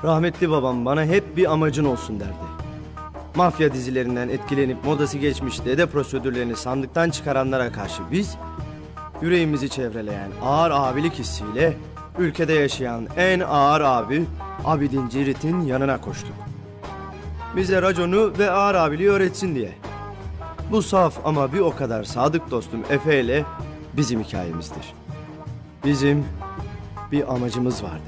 Rahmetli babam bana hep bir amacın olsun derdi. Mafya dizilerinden etkilenip modası geçmiş dede prosedürlerini sandıktan çıkaranlara karşı biz, yüreğimizi çevreleyen ağır abilik hissiyle ülkede yaşayan en ağır abi Abidin Cirit'in yanına koştuk. Bize raconu ve ağır abiliği öğretsin diye. Bu saf ama bir o kadar sadık dostum Efe ile bizim hikayemizdir. Bizim bir amacımız vardı.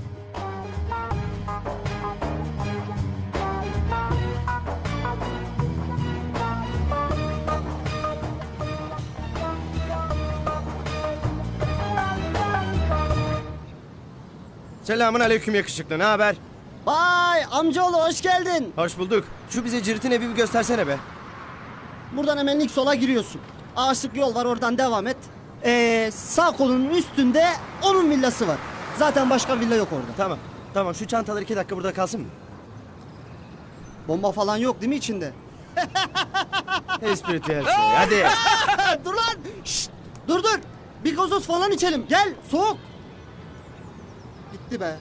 Selamun aleyküm yakışıklı, ne haber? Vay amcaoğlu, hoş geldin. Hoş bulduk. Şu bize Cirit'in evi bir göstersene be. Buradan hemen ilk sola giriyorsun. Ağaçlık yol var, oradan devam et. Sağ kolunun üstünde onun villası var. Zaten başka villa yok orada. Tamam şu çantalar 2 dakika burada kalsın mı? Bomba falan yok değil mi içinde? Espritüel şey, hadi. Dur lan! Şşt! Dur! Bir gazoz falan içelim. Gel, soğuk. Bitti be.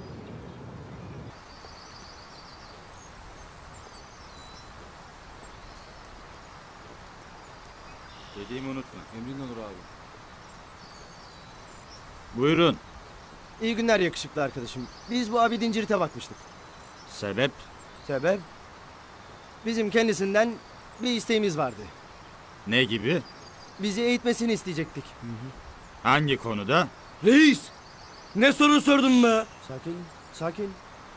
Dediğimi unutma. Emrin olur abi. Buyurun. İyi günler yakışıklı arkadaşım. Biz bu Abidin Cirit'e bakmıştık. Sebep? Sebep? Bizim kendisinden bir isteğimiz vardı. Ne gibi? Bizi eğitmesini isteyecektik. Hangi konuda? Reis! Ne soru sordun be? Sakin.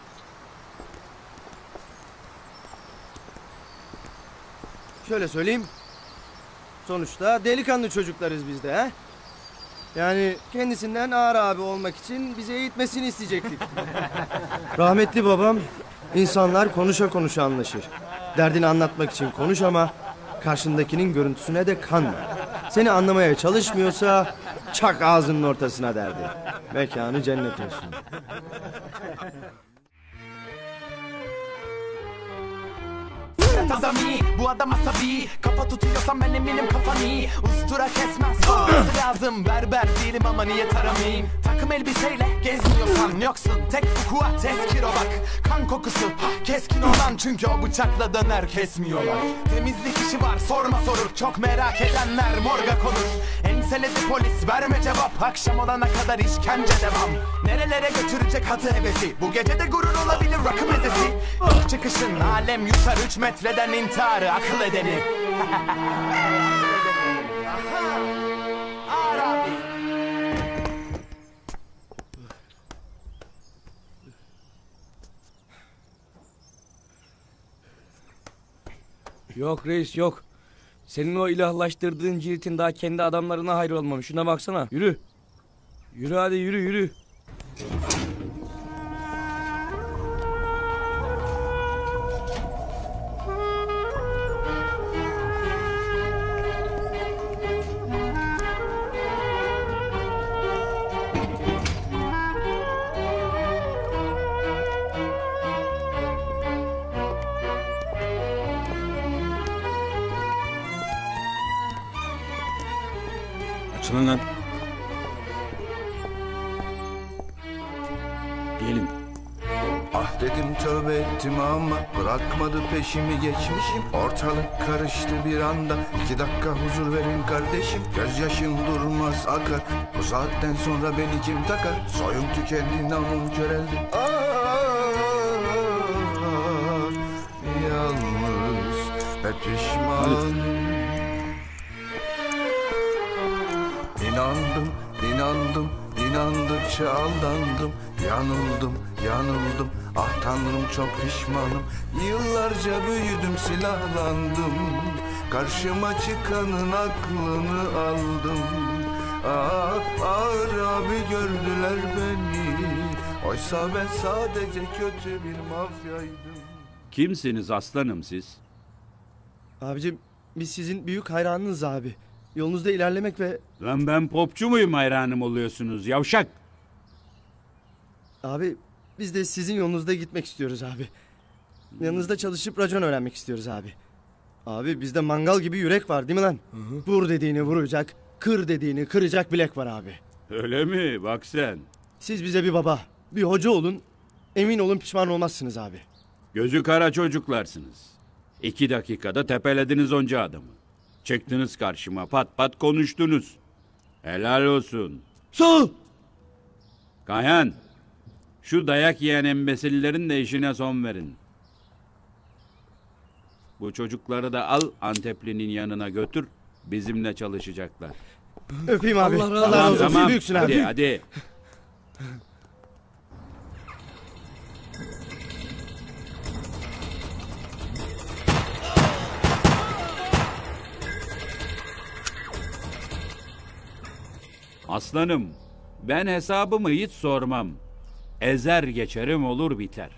Şöyle söyleyeyim. Sonuçta delikanlı çocuklarız biz de ha? Yani kendisinden ağır abi olmak için bizi eğitmesini isteyecektik. Rahmetli babam, insanlar konuşa konuşa anlaşır. Derdini anlatmak için konuş ama karşındakinin görüntüsüne de kanma. Seni anlamaya çalışmıyorsa çak ağzının ortasına derdi. Mekanı cennet olsun. Azami, bu adam asabi. Kafa tutuyorsan ben eminim kafan iyi. Ustura kesmez, olması lazım. Berber değilim ama niye taramayayım? Takım elbiseyle gezmiyorsan yoksun. Tek vukuat tezkir o bak. Kan kokusu keskin olan, çünkü o bıçakla döner kesmiyorlar. Temizlik işi var, sorma sorur. Çok merak edenler morga konur. Enseledi polis, verme cevap. Akşam olana kadar işkence devam. Nerelere götürecek hatı hevesi? Bu gece de gurur olabilir rakı mezesi. İlk çıkışın alem yutar 3 metreden intiharı akıl edeni. Ağır abi. Yok reis yok. Senin o ilahlaştırdığın Cirit'in daha kendi adamlarına hayır olmamış. Şuna baksana. Yürü. Yürü hadi yürü. Açılın lan. Gelin. Ah dedim tövbe ettim ama bırakmadı peşimi geçmişim. Ortalık karıştı bir anda. 2 dakika huzur verin kardeşim. Gözyaşım durmaz akar. Bu saatten sonra beni kim takar? Soyum tükendi, namım köreldi. Yalnız ve pişman. İnandıkça aldandım. Yanıldım. Ah tanrım çok pişmanım. Yıllarca büyüdüm, silahlandım. Karşıma çıkanın aklını aldım. Ağır abi gördüler beni. Oysa ben sadece kötü bir mafyaydım. Kimsiniz aslanım siz? Abicim biz sizin büyük hayranınız abi. Yolunuzda ilerlemek ve... Lan ben popçu muyum hayranım oluyorsunuz yavşak? Abi biz de sizin yolunuzda gitmek istiyoruz abi. Yanınızda çalışıp racon öğrenmek istiyoruz abi. Abi bizde mangal gibi yürek var değil mi lan? Vur dediğini vuracak, kır dediğini kıracak bilek var abi. Öyle mi? Bak sen. Siz bize bir baba, bir hoca olun. Emin olun pişman olmazsınız abi. Gözü kara çocuklarsınız. 2 dakikada tepelediniz onca adamı. Çıktınız karşıma, pat pat konuştunuz. Helal olsun. Sağ ol. Kayan, şu dayak yiyen embesillerin de işine son verin. Bu çocukları da al Antepli'nin yanına götür. Bizimle çalışacaklar. Öpeyim abi. Allah razı Allah razı olsun. Tamam. Büyüksün Hadi abi. hadi. Aslanım, ben hesabımı hiç sormam. Ezer geçerim olur biter.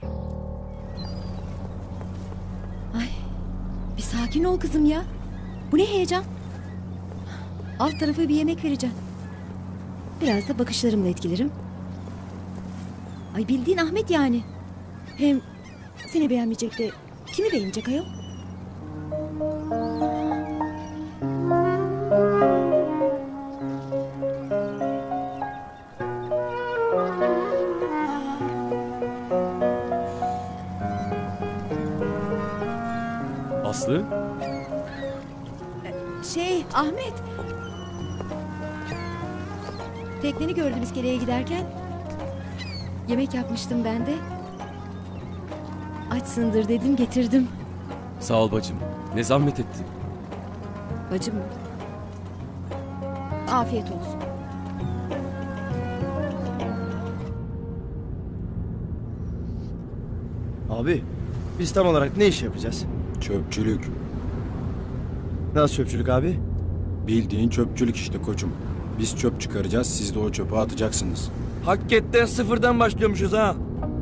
Bir sakin ol kızım ya. Bu ne heyecan? Alt tarafı bir yemek vereceğim. Biraz da bakışlarımla etkilerim. Ay bildiğin Ahmet yani. Hem seni beğenmeyecek de kimi beğenecek ayol? Aslı? Ahmet. Tekneni gördüm iskeleye giderken. Yemek yapmıştım ben de. Açsındır dedim getirdim. Sağ ol bacım. Ne zahmet ettin. Bacım. Afiyet olsun. Abi biz tam olarak ne iş yapacağız? Çöpçülük. Nasıl çöpçülük abi? Bildiğin çöpçülük işte koçum. Biz çöp çıkaracağız, siz de o çöpü atacaksınız. Hakikaten sıfırdan başlıyormuşuz ha.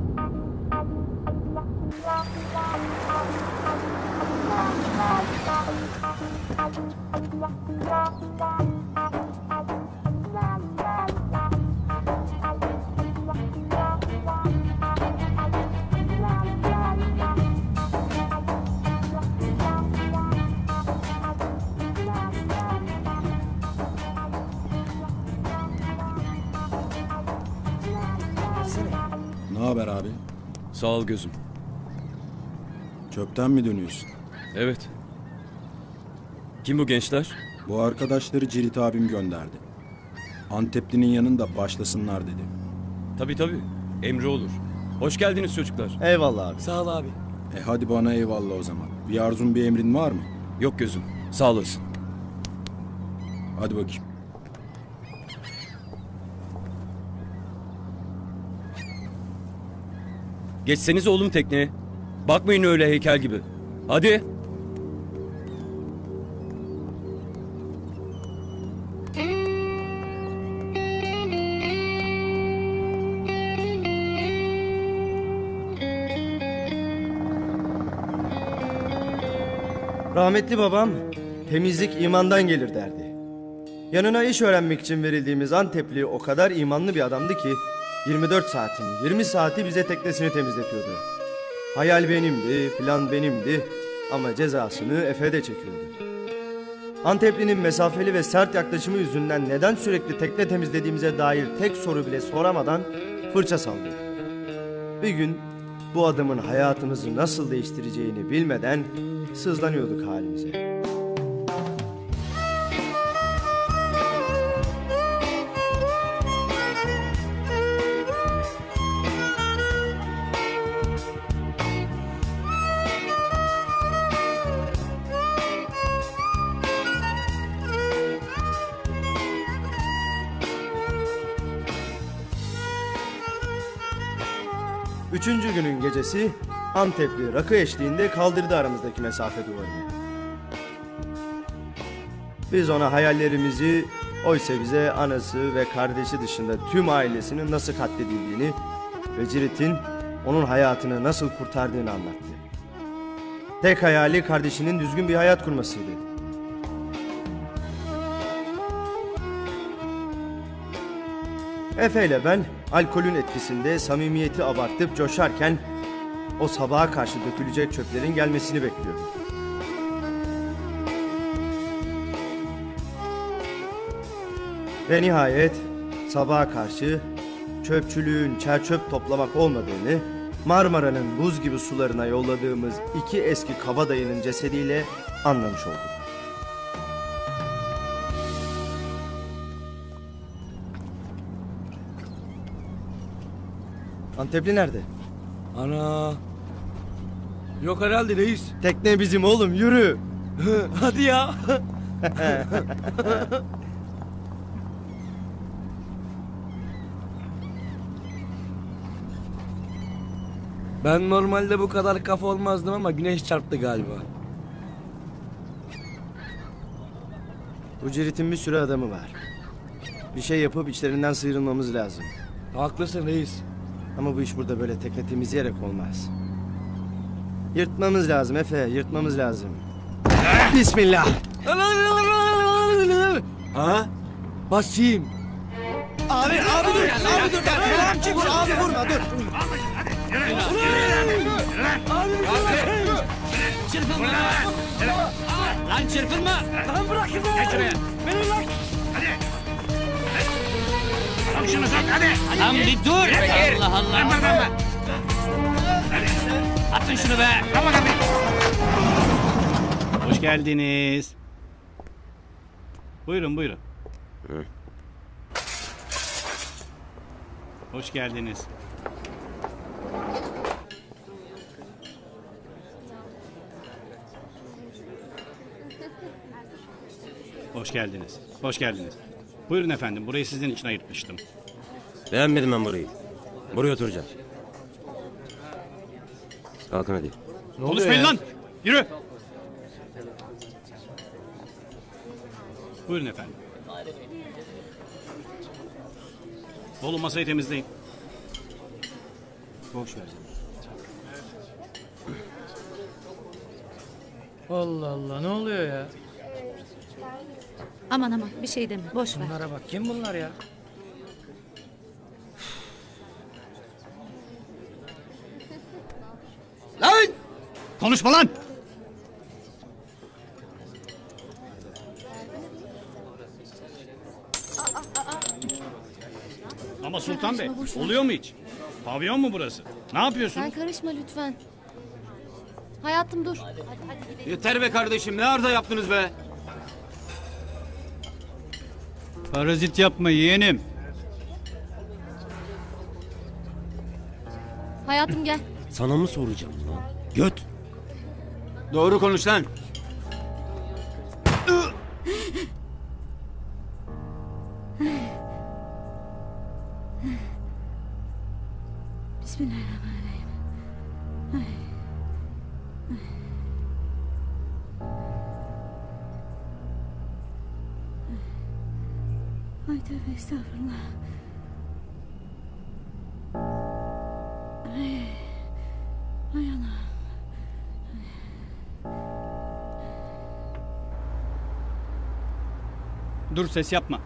Ne haber abi? Sağ ol gözüm. Çöpten mi dönüyorsun? Evet. Kim bu gençler? Bu arkadaşları Cirit abim gönderdi. Antepli'nin yanında başlasınlar dedi. Tabii. Emri olur. Hoş geldiniz çocuklar. Eyvallah abi. Sağ ol abi. Hadi bana eyvallah o zaman. Bir arzun bir emrin var mı? Yok gözüm. Sağ olasın. Hadi bakayım. Geçseniz oğlum tekneye. Bakmayın öyle heykel gibi. Hadi. Rahmetli babam temizlik imandan gelir derdi. Yanına iş öğrenmek için verildiğimiz Antepli o kadar imanlı bir adamdı ki 24 saatin 20 saati bize teknesini temizletiyordu. Hayal benimdi, plan benimdi ama cezasını Efe de çekiyordu. Antepli'nin mesafeli ve sert yaklaşımı yüzünden neden sürekli tekne temizlediğimize dair tek soru bile soramadan fırça sallıyordu. Bir gün bu adamın hayatımızı nasıl değiştireceğini bilmeden sızlanıyorduk halimize. Üçüncü günün gecesi Antepli rakı eşliğinde kaldırdı aramızdaki mesafe duvarını. Biz ona hayallerimizi, oysa bize anası ve kardeşi dışında tüm ailesinin nasıl katledildiğini ve Cirit'in onun hayatını nasıl kurtardığını anlattı. Tek hayali kardeşinin düzgün bir hayat kurmasıydı. Efe ile ben alkolün etkisinde samimiyeti abartıp coşarken o sabaha karşı dökülecek çöplerin gelmesini bekliyorduk. Ve nihayet sabaha karşı çöpçülüğün çer çöp toplamak olmadığını, Marmara'nın buz gibi sularına yolladığımız 2 eski kabadayının cesediyle anlamış olduk. Antepli nerede? Ana. Yok herhalde reis. Tekne bizim oğlum, yürü. Hadi ya. Ben normalde bu kadar kafa olmazdım ama güneş çarptı galiba. Bu Cirit'in bir sürü adamı var. Bir şey yapıp içlerinden sıyrılmamız lazım. Haklısın reis. Ama bu iş burada böyle tekne temizleyerek olmaz. Yırtmamız lazım Efe, yırtmamız lazım. Bismillah. Ha? Basayım. Abi dur. Abi vurma dur. Lan çırpınma. Lan bırakın be. Geç şuraya. Beni bırak. Sok şunu sok hadi. Lan bir dur. Allah Allah. Lan. Atın şunu be. Tamam abi. Hoş geldiniz. Buyurun. Hoş geldiniz. Hoş geldiniz. Buyurun efendim, burayı sizin için ayırtmıştım. Beğenmedim ben burayı. Buraya oturacağım. Kalkın hadi. Konuşmayın lan! Yürü! Buyurun efendim. Oğlum masayı temizleyin. Boş ver. Allah Allah, ne oluyor ya? Aman bir şey deme, boş ver. Bunlara bak, kim bunlar ya? Lan! Konuşma lan! Ama Sultan Bey, oluyor mu hiç? Pavyon mu burası? Ne yapıyorsun? Sen karışma lütfen. Hayatım dur. Yeter be kardeşim, ne arıza yaptınız be? Parazit yapma yeğenim. Hayatım gel. Sana mı soracağım lan? Göt. Doğru konuş lan. Bismillahirrahmanirrahim. Ay tövbe estağfurullah. Ay Allah. Dur ses yapma.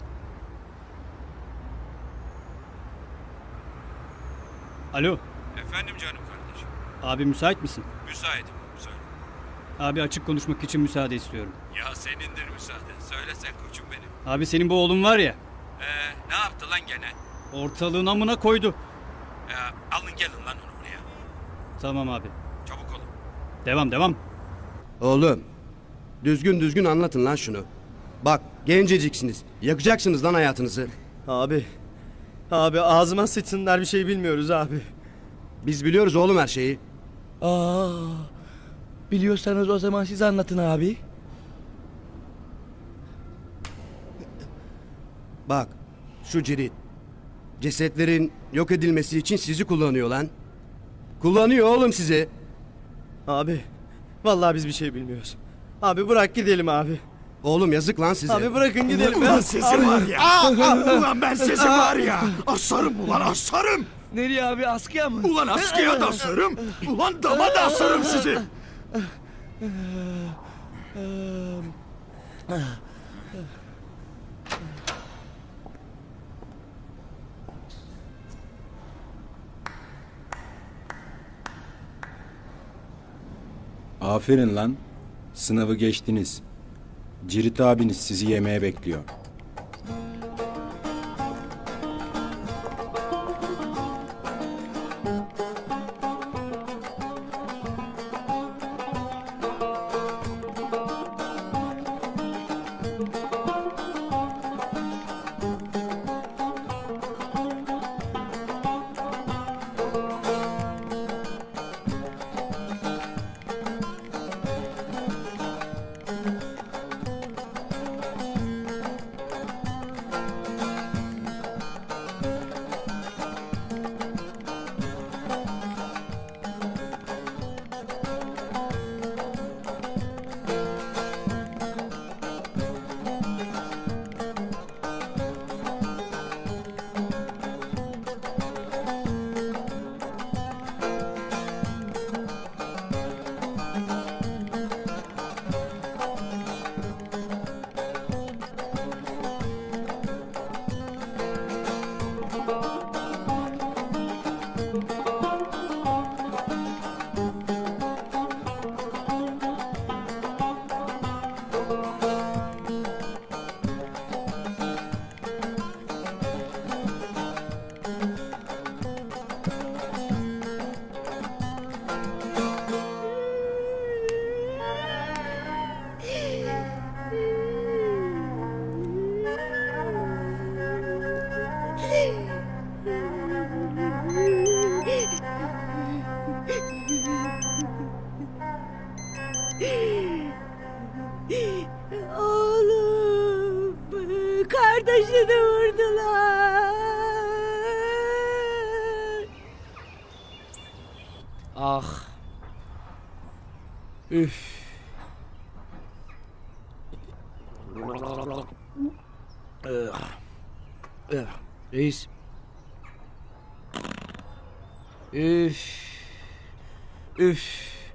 Alo. Efendim canım kardeşim. Abi müsait misin? Müsaitim. Söyle. Abi açık konuşmak için müsaade istiyorum. Ya senindir müsaade. Söyle sen koçum benim. Abi senin bu oğlun var ya. Ne yaptı lan gene? Ortalığın amına koydu. Alın gelin lan onu buraya. Tamam abi. Çabuk olun. Devam. Oğlum, düzgün anlatın lan şunu. Bak, genceciksiniz. Yakacaksınız lan hayatınızı. Abi ağzıma sıçsınlar, bir şey bilmiyoruz abi. Biz biliyoruz oğlum her şeyi. Biliyorsanız o zaman siz anlatın abi. Bak, şu Cirit. Cesetlerin yok edilmesi için sizi kullanıyor lan. Kullanıyor oğlum sizi. Abi vallahi biz bir şey bilmiyoruz. Abi bırak gidelim abi. Oğlum yazık lan size. Abi bırakın gidelim. Ulan sesim var ya. Ulan ben sesim var ya. Asarım ulan asarım. Nereye abi, askıya mı? Ulan askıya da asarım. Ulan dama da asarım sizi. Aferin lan. Sınavı geçtiniz. Cirit abiniz sizi yemeğe bekliyor. taşını vurdular. Ah. Üf. Reis. Üf. Üf.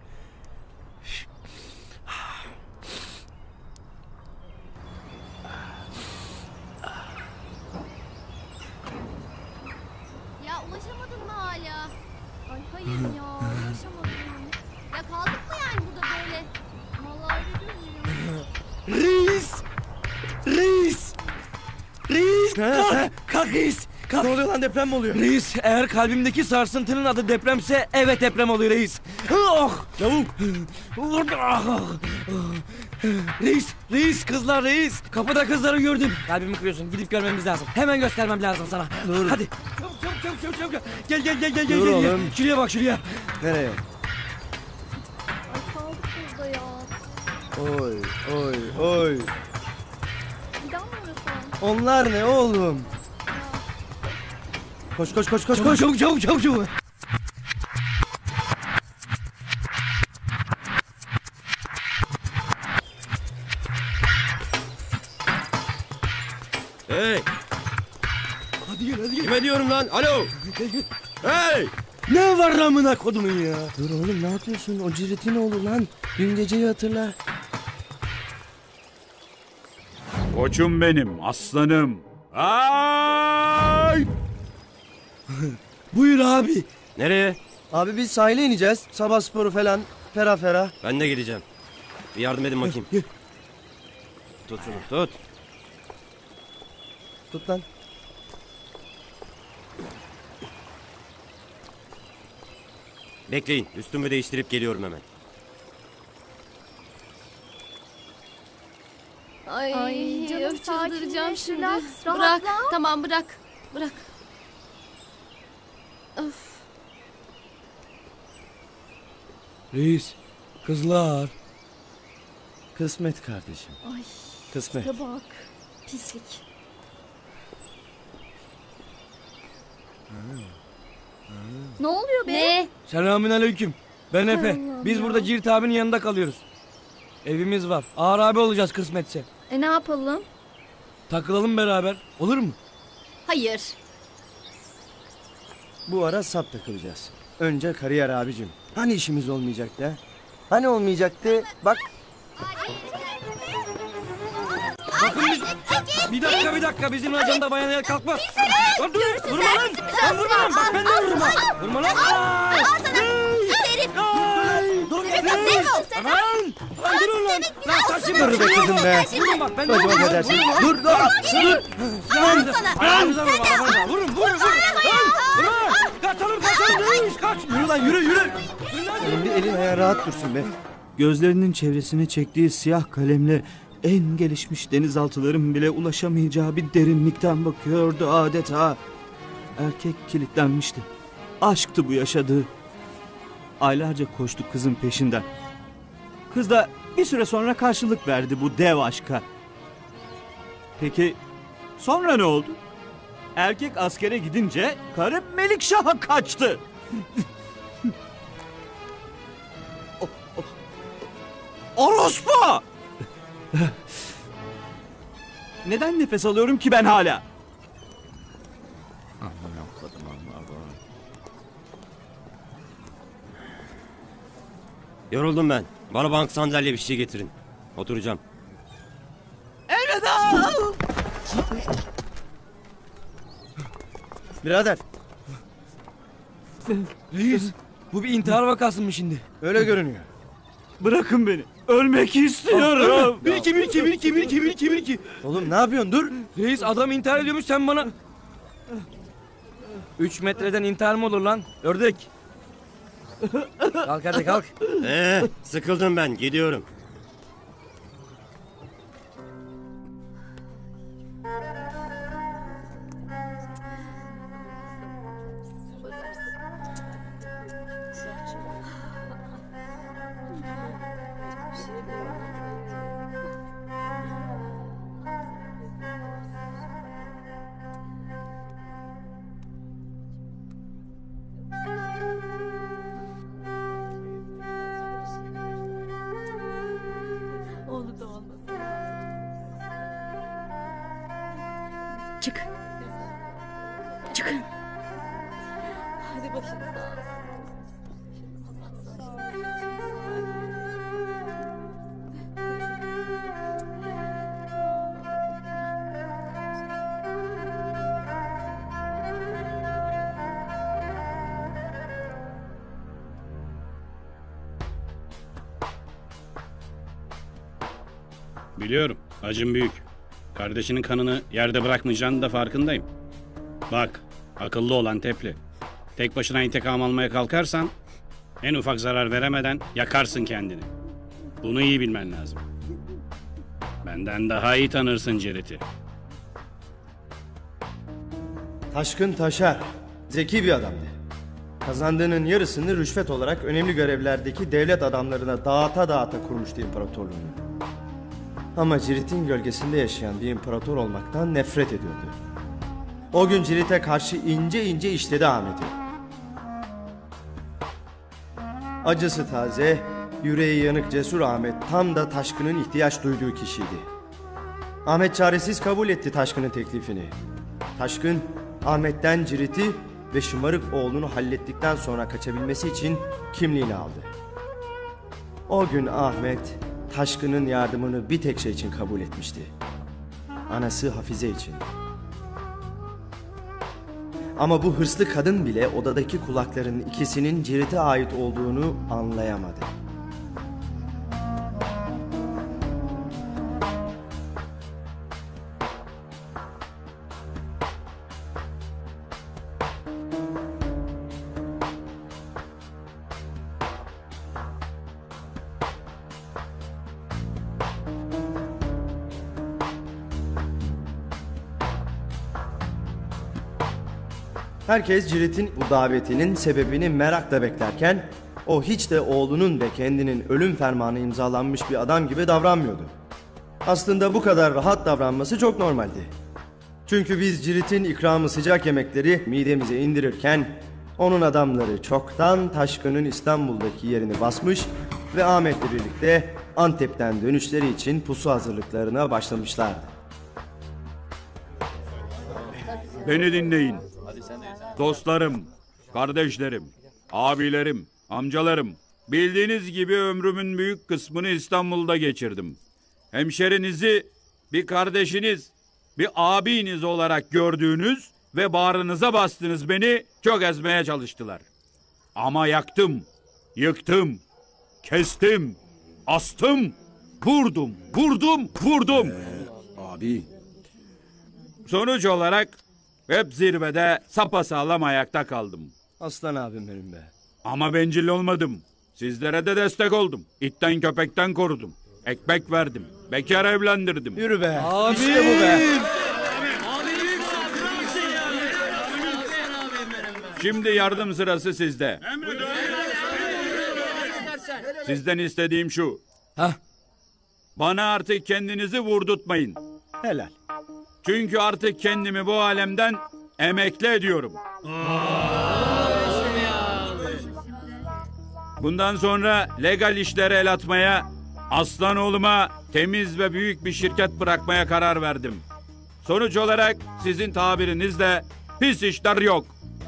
Ya ulaşamadın mı hala? Ay hayır ya ulaşamadım. Ya kaldık mı yani burada böyle? Vallahi öyle diyorum ya. Reis! Reis! Reis! Kalk reis! Kalk. Ne oluyor lan, deprem mi oluyor? Reis, eğer kalbimdeki sarsıntının adı depremse evet deprem oluyor reis. Oh! Çabuk. Vurdu. Ah! Reis, reis, kızlar reis. Kapıda kızları gördüm. Kalbimi kırıyorsun. Gidip görmemiz lazım. Hemen göstermem lazım sana. Dur. Hadi. Çabuk, çabuk, çabuk, çabuk. Gel, gel, gel, gel, Dur gel. oğlum. Şuraya bak, şuraya. Nereye? Ay kaldık burada ya. Oy oy oy. Giden mi orası? Onlar ne oğlum? Koş koş koş koş Çabuk, koş. çabuk, çabuk, çabuk, çabuk. Hey! Hadi gel, hadi gel. Kime diyorum lan? Alo! Hey! Ne var amına kodumun ya? Dur oğlum, ne yapıyorsun? O ciriti ne olur lan? Dün geceyi hatırla. Koçum benim, aslanım. Ay! Buyur abi. Nereye? Abi biz sahile ineceğiz. Sabah sporu falan. Ferah ferah. Ben de geleceğim. Bir yardım edin bakayım. Tut şunu, tut. Tut lan. Bekleyin, üstümü değiştirip geliyorum hemen. Ay canım çıldıracağım şimdi. Relax, Bırak. rahatla. Tamam bırak. Bırak. Öf. Reis, kızlar. Kısmet kardeşim. Ay. Kısmet. Ya bak. Pislik. Ne oluyor be? Ne? Selamünaleyküm. Ben Efe. Allah'ım Biz ya. burada Cirit abinin yanında kalıyoruz. Evimiz var. Ağır abi olacağız kısmetse. Ne yapalım? Takılalım beraber. Olur mu? Hayır. Bu ara sap takılacağız. Önce kariyer abicim. Hani işimiz olmayacaktı ha? Hani olmayacaktı? Bak. Bakın biz... Bir dakika. Bizim racanda bayan el kalkmaz. Lan dur. Vurma lan. Lan vurma lan. Bak ben de vururum ha. Vurma lan. Ay. Dur. Aman. Lan durun lan. Lan saçımı. Dur be kızım be. Vurun bak ben de Bacıma vururum. ne dersin? Vurun lan. Dur dur. Dur. Ayağınıza vurun. Ayağınıza vurun. Vurun. Vurun. Kaçalım. Reis kaç. Yürü lan, yürü yürü. Oğlum bir elin ayağın rahat dursun be. Gözlerinin çevresine çektiği siyah kalemle en gelişmiş denizaltıların bile ulaşamayacağı bir derinlikten bakıyordu adeta. Erkek kilitlenmişti. Aşktı bu yaşadığı. Aylarca koştu kızın peşinden. Kız da bir süre sonra karşılık verdi bu dev aşka. Peki sonra ne oldu? Erkek askere gidince karı Melikşah'a kaçtı. Orospu! Neden nefes alıyorum ki ben hala? Yoruldum ben. Bana bank sandalye bir şey getirin. Oturacağım. Elveda! Birader. Reis, bu bir intihar vakası mı şimdi? Öyle görünüyor. Bırakın beni. Ölmek istiyorum. Bir iki. Oğlum ne yapıyorsun? Dur. Reis adam intihar ediyormuş sen bana. 3 metreden intihar mı olur lan? Ördek. Kalk hadi kalk. Sıkıldım ben. Gidiyorum. Çık. Çıkın. Hadi başınız sağ olsun. Biliyorum, acım büyük. Kardeşinin kanını yerde bırakmayacağını da farkındayım. Bak, akıllı olan Tepli. Tek başına intikam almaya kalkarsan en ufak zarar veremeden yakarsın kendini. Bunu iyi bilmen lazım. Benden daha iyi tanırsın Cirit'i. Taşkın Taşar, zeki bir adamdı. Kazandığının yarısını rüşvet olarak önemli görevlerdeki devlet adamlarına dağıta dağıta kurmuştu imparatorluğunu. Ama Cirit'in gölgesinde yaşayan bir imparator olmaktan nefret ediyordu. O gün Cirit'e karşı ince ince işledi Ahmet'i. Acısı taze, yüreği yanık cesur Ahmet tam da Taşkın'ın ihtiyaç duyduğu kişiydi. Ahmet çaresiz kabul etti Taşkın'ın teklifini. Taşkın, Ahmet'ten Cirit'i ve şımarık oğlunu hallettikten sonra kaçabilmesi için kimliğini aldı. O gün Ahmet, Taşkın'ın yardımını bir tek şey için kabul etmişti. Anası Hafize için. Ama bu hırslı kadın bile odadaki kulakların ikisinin Cirit'e ait olduğunu anlayamadı. Herkes Cirit'in bu davetinin sebebini merakla beklerken o hiç de oğlunun ve kendinin ölüm fermanı imzalanmış bir adam gibi davranmıyordu. Aslında bu kadar rahat davranması çok normaldi. Çünkü biz Cirit'in ikramı sıcak yemekleri midemize indirirken onun adamları çoktan Taşkın'ın İstanbul'daki yerini basmış ve Ahmet'le birlikte Antep'ten dönüşleri için pusu hazırlıklarına başlamışlardı. Beni dinleyin. Dostlarım, kardeşlerim, abilerim, amcalarım. Bildiğiniz gibi ömrümün büyük kısmını İstanbul'da geçirdim. Hemşerinizi bir kardeşiniz, bir abiniz olarak gördüğünüz ve bağrınıza bastınız beni çok ezmeye çalıştılar. Ama yaktım, yıktım, kestim, astım, vurdum. Abi. Sonuç olarak hep zirvede sapasağlam ayakta kaldım. Aslan abim benim be. Ama bencil olmadım. Sizlere de destek oldum. İtten köpekten korudum. Ekmek verdim. Bekar evlendirdim. Yürü be. Abi. İşte bu be. Şimdi yardım sırası sizde. Sizden istediğim şu. Bana artık kendinizi vurdurtmayın. Helal. Çünkü artık kendimi bu alemden emekli ediyorum. Bundan sonra legal işlere el atmaya, aslan oğluma temiz ve büyük bir şirket bırakmaya karar verdim. Sonuç olarak sizin tabirinizle pis işler yok.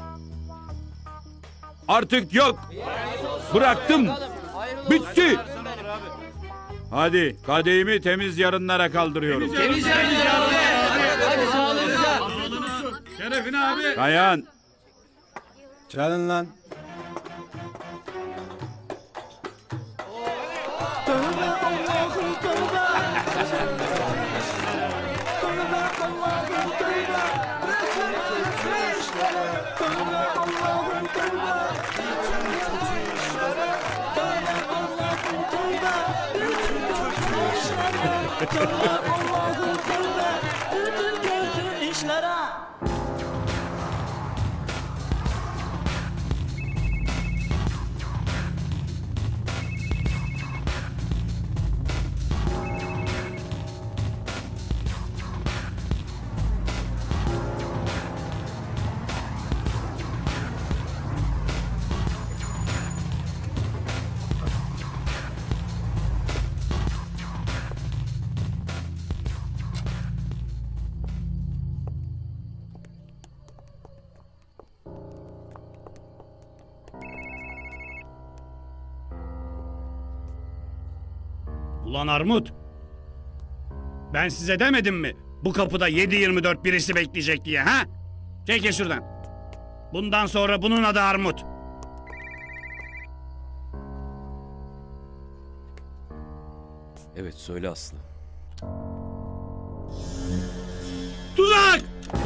Artık yok. Bıraktım. Bitti. Hadi kadehimi temiz yarınlara kaldırıyorum. Temiz yarınlara abi. Hadi sağlığınıza. Şerefine abi. Kayan. Çalın lan. Ulan Armut! Ben size demedim mi? Bu kapıda 7/24 birisi bekleyecek diye ha? Çekil şuradan. Bundan sonra bunun adı Armut. Evet söyle Aslı. Tuzak!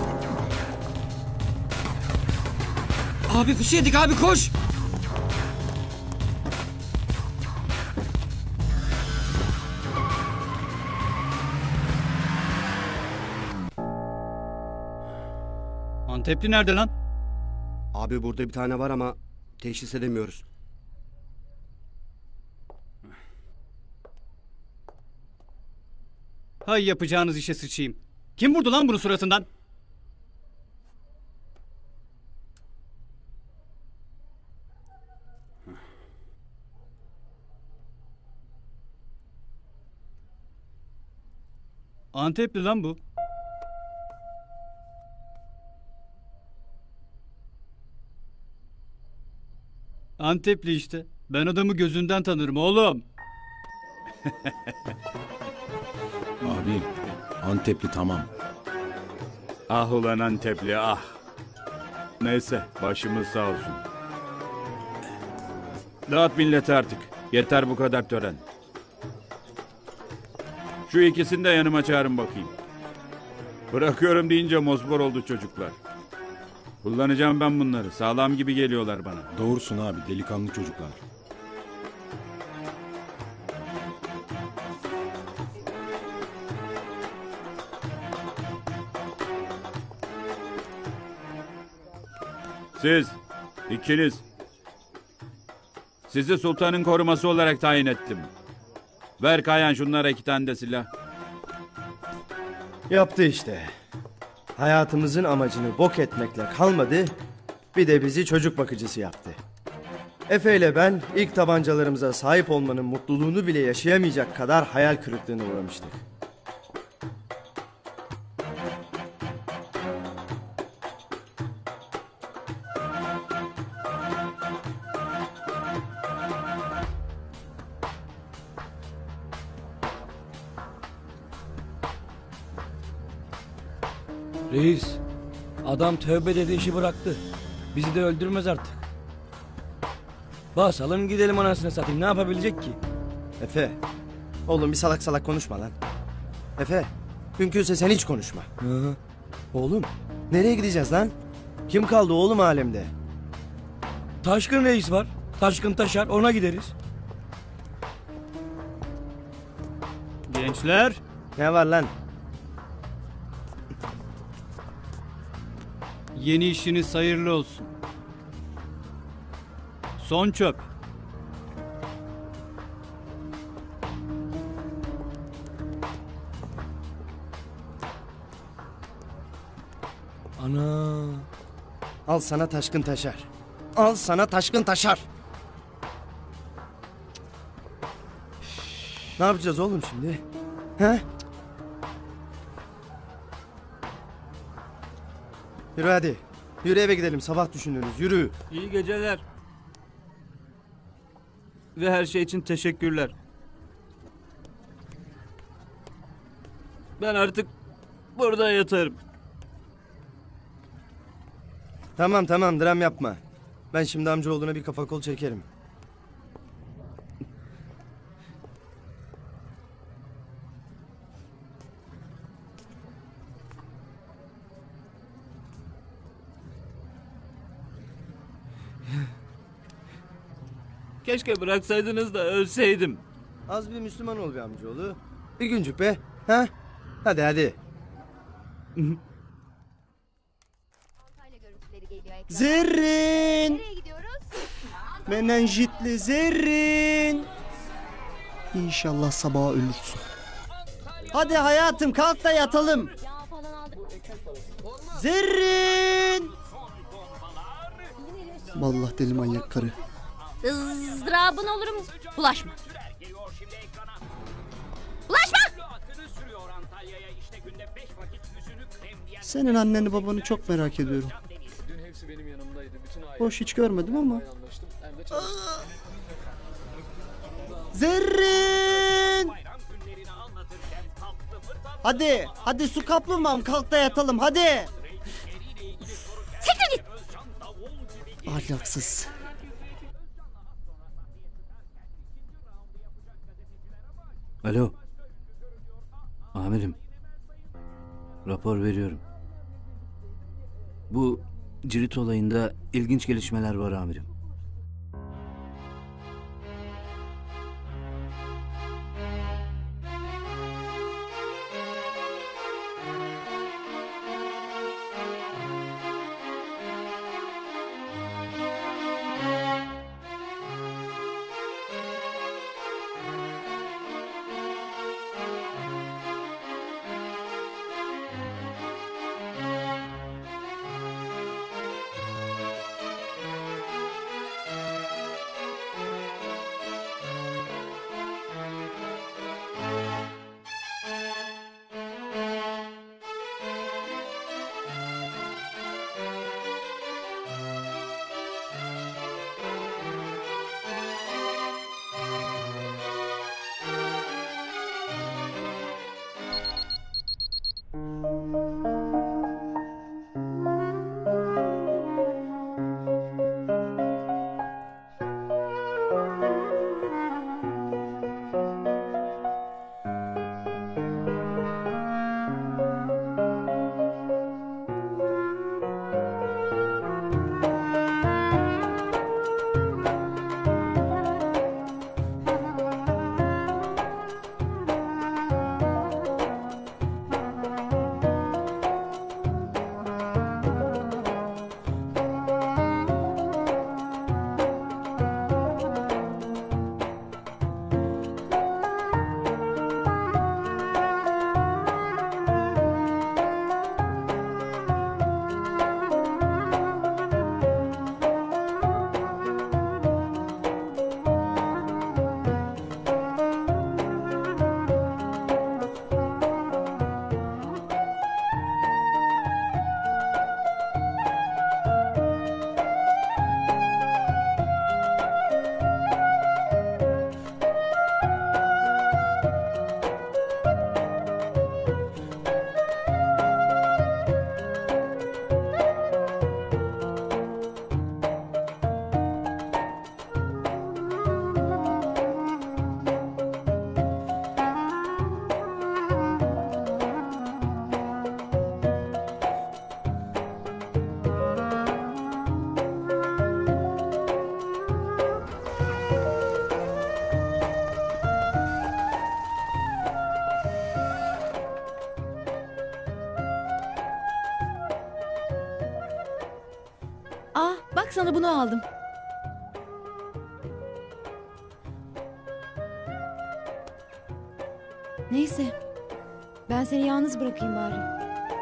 Abi pusu yedik abi koş. Antepli nerede lan? Abi burada bir tane var ama teşhis edemiyoruz. Hay yapacağınız işe sıçayım. Kim vurdu lan bunu suratından? Antepli lan bu. Antepli işte. Ben adamı gözünden tanırım oğlum. Abi Antepli tamam. Ah ulan Antepli ah. Neyse başımız sağ olsun. Dağıt milleti artık. Yeter bu kadar tören. Şu ikisini de yanıma çağırın bakayım. Bırakıyorum deyince mosmor oldu çocuklar. Kullanacağım ben bunları. Sağlam gibi geliyorlar bana. Doğrusun abi, delikanlı çocuklar. Siz, ikiniz. Sizi sultanın koruması olarak tayin ettim. Ver Kayan şunlara 2 tane de silah. Yaptı işte. Hayatımızın amacını bok etmekle kalmadı, bir de bizi çocuk bakıcısı yaptı. Efe ile ben ilk tabancalarımıza sahip olmanın mutluluğunu bile yaşayamayacak kadar hayal kırıklığına uğramıştık. Reis, adam tövbe dedi işi bıraktı. Bizi de öldürmez artık. Basalım gidelim anasını satayım, ne yapabilecek ki? Efe, oğlum bir salak salak konuşma lan. Efe, mümkünse sen hiç konuşma. Hı. Oğlum, nereye gideceğiz lan? Kim kaldı oğlum alemde? Taşkın Reis var, Taşkın Taşar, ona gideriz. Gençler. Ne var lan? Yeni işiniz hayırlı olsun. Son çöp. Ana. Al sana Taşkın Taşar. Al sana Taşkın Taşar. Ne yapacağız oğlum şimdi? He? Yürü hadi. Yürü eve gidelim, sabah düşünürüz. Yürü. İyi geceler. Ve her şey için teşekkürler. Ben artık burada yatarım. Tamam tamam, dram yapma. Ben şimdi amcaoğluna bir kafa kol çekerim. Keşke bıraksaydınız da ölseydim. Az bir Müslüman ol be amcaoğlu. Bir güncük be. Ha? Hadi hadi. Zerrin! Menenjitli Zerrin! İnşallah sabaha ölürsün. Hadi hayatım kalk da yatalım. Zerrin! Vallahi deli manyak karı. Izdırabın olurum. Bulaşma. Bulaşma! Senin anneni babanı çok merak ediyorum. Hoş hiç görmedim ama. Zerrin! Hadi. Hadi su kaplumbağam kalk da yatalım hadi. Siktir git. Ahlaksız. Alo. Amirim. Rapor veriyorum. Bu cirit olayında ilginç gelişmeler var amirim. Bak sana bunu aldım. Neyse. Ben seni yalnız bırakayım bari.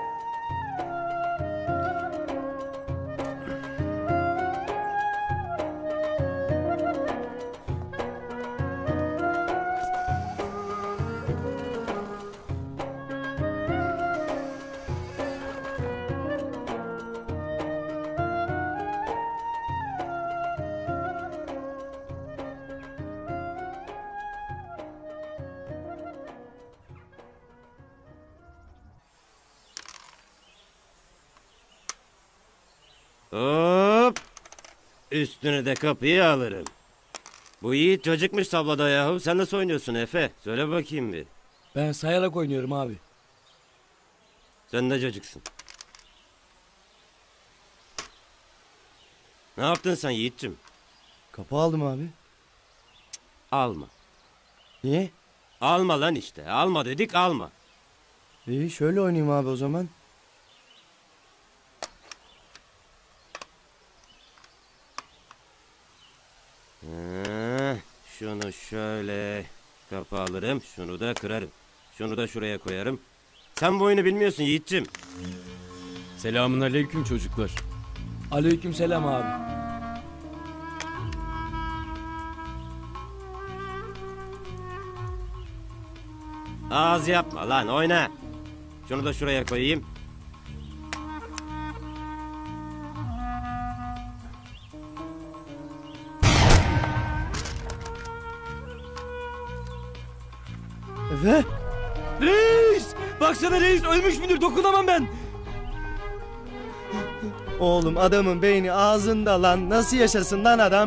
Hop! Üstüne de kapıyı alırım. Bu Yiğit çocukmuş tabloda yahu. Sen nasıl oynuyorsun Efe? Söyle bakayım bir. Ben sayarak oynuyorum abi. Sen de çocuksun. Ne yaptın sen Yiğit'cim? Kapı aldım abi. Alma. Niye? Alma lan işte. Alma dedik alma. İyi şöyle oynayayım abi o zaman. Şunu şöyle kapı alırım. Şunu da kırarım. Şunu da şuraya koyarım. Sen bu oyunu bilmiyorsun Yiğit'cim. Selamun aleyküm çocuklar. Aleyküm selam abi. Ağız yapma lan oyna. Şunu da şuraya koyayım. Efe? Reis! Baksana reis ölmüş müdür? Dokunamam ben. Oğlum adamın beyni ağzında lan. Nasıl yaşasın lan adam?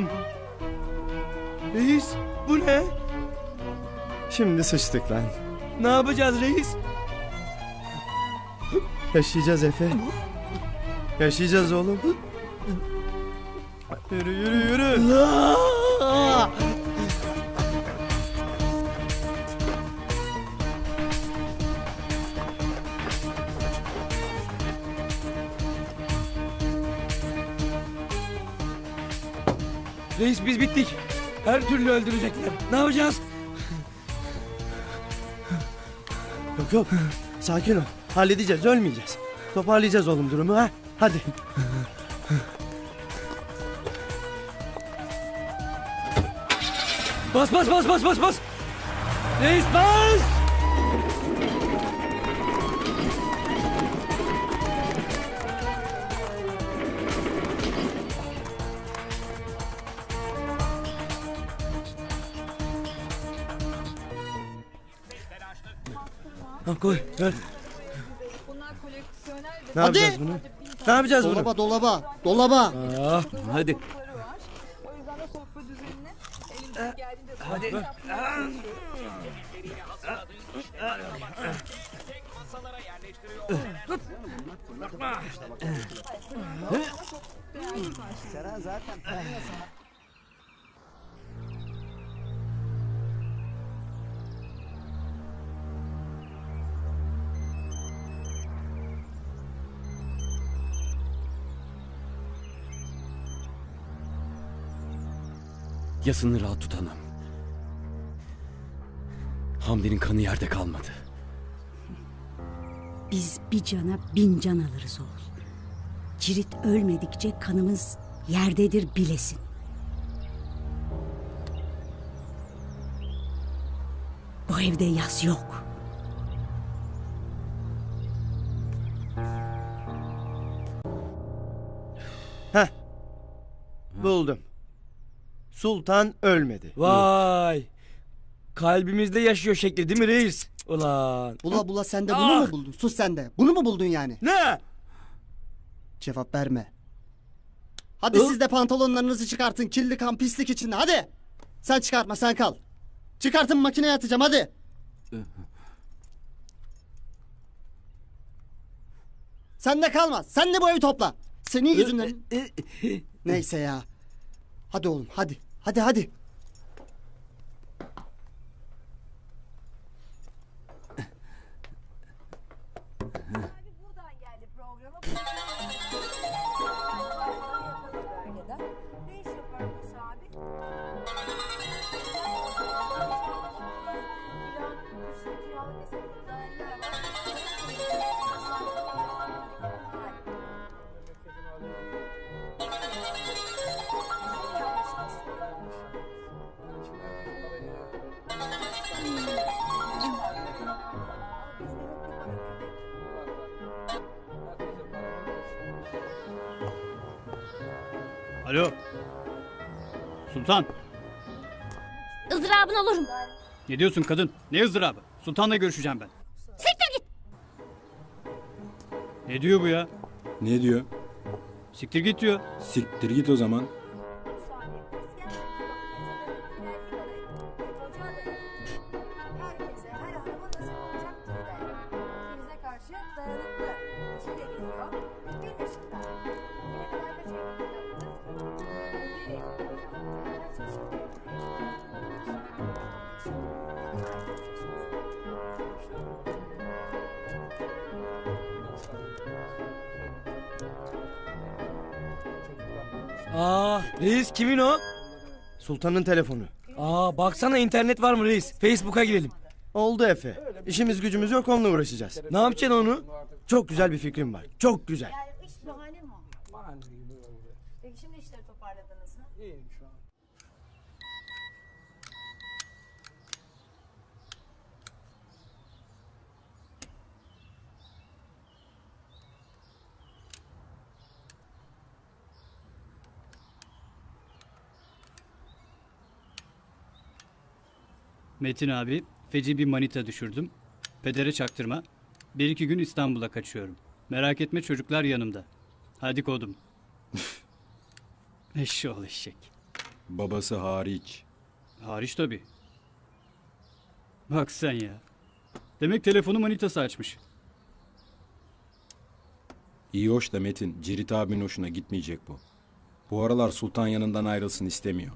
Reis bu ne? Şimdi sıçtık lan. Ne yapacağız reis? Yaşayacağız Efe. Yaşayacağız oğlum. Yürü yürü yürü. Reis biz bittik. Her türlü öldürecekler. Ne yapacağız? Yok yok. Sakin ol. Halledeceğiz, ölmeyeceğiz. Toparlayacağız oğlum durumu ha. Hadi. Bas bas bas bas bas bas. Reis bas. Ha, koy ver. Ne yapacağız bunu? Ne yapacağız bunu? Dolaba dolaba dolaba. Hadi. Hadi. Yasını rahat tutanım. Hamdi'nin kanı yerde kalmadı. Biz bir cana 1000 can alırız oğul. Cirit ölmedikçe kanımız yerdedir bilesin. Bu evde yas yok. Heh. Buldum. Sultan ölmedi. Vay. Kalbimizde yaşıyor şekli değil mi reis? Ulan. Bula bula sen de bunu mu buldun? Sus sen de. Bunu mu buldun yani? Ne? Cevap verme. Hadi siz de pantolonlarınızı çıkartın. Kirli kan pislik içinde hadi. Sen çıkartma sen kal. Çıkartın makineye atacağım hadi. Sen de kalma. Sen de bu evi topla. Senin yüzünden. Neyse ya. Hadi oğlum hadi. Hadi hadi. Alo. Sultan. Izdırabın olurum. Ne diyorsun kadın? Ne ızdırabı? Sultan'la görüşeceğim ben. Siktir git. Ne diyor bu ya? Ne diyor? Siktir git diyor. Siktir git o zaman. Aa, reis kimin o? Sultanın telefonu. Aa, baksana internet var mı reis? Facebook'a girelim. Oldu Efe. İşimiz gücümüz yok onunla uğraşacağız. Ne yapacaksın onu? Çok güzel bir fikrim var. Çok güzel. İş bahane mi oldu? Peki şimdi işleri toparladınız mı? İyiyim şu an. Metin abi, feci bir manita düşürdüm. Pedere çaktırma. 1-2 gün İstanbul'a kaçıyorum. Merak etme, çocuklar yanımda. Hadi kodum. Eşşoğlu eşek. Babası hariç. Hariç tabii. Bak sen ya. Demek telefonu manitası açmış. İyi hoş da Metin, Cirit abinin hoşuna gitmeyecek bu. Bu aralar Sultan yanından ayrılsın istemiyor.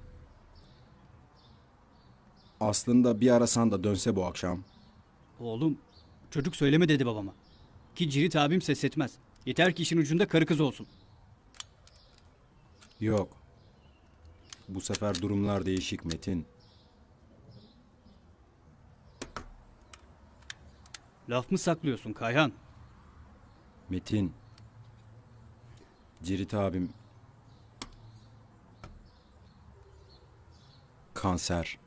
Aslında bir arasan da dönse bu akşam. Oğlum, çocuk söyleme dedi babama. Ki Cirit abim ses etmez. Yeter ki işin ucunda karı kız olsun. Yok. Bu sefer durumlar değişik Metin. Laf mı saklıyorsun Kayhan? Metin. Cirit abim kanser.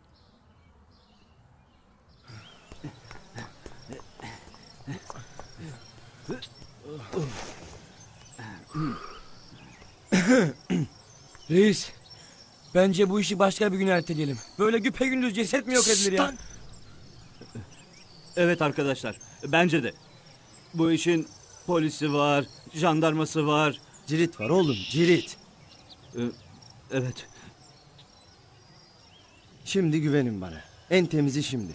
Reis, bence bu işi başka bir gün erteleyelim. Böyle güpegündüz ceset mi yok edilir ya? Evet arkadaşlar, bence de. Bu işin polisi var, jandarması var. Cirit var oğlum, cirit. Evet. Şimdi güvenin bana. En temizi şimdi.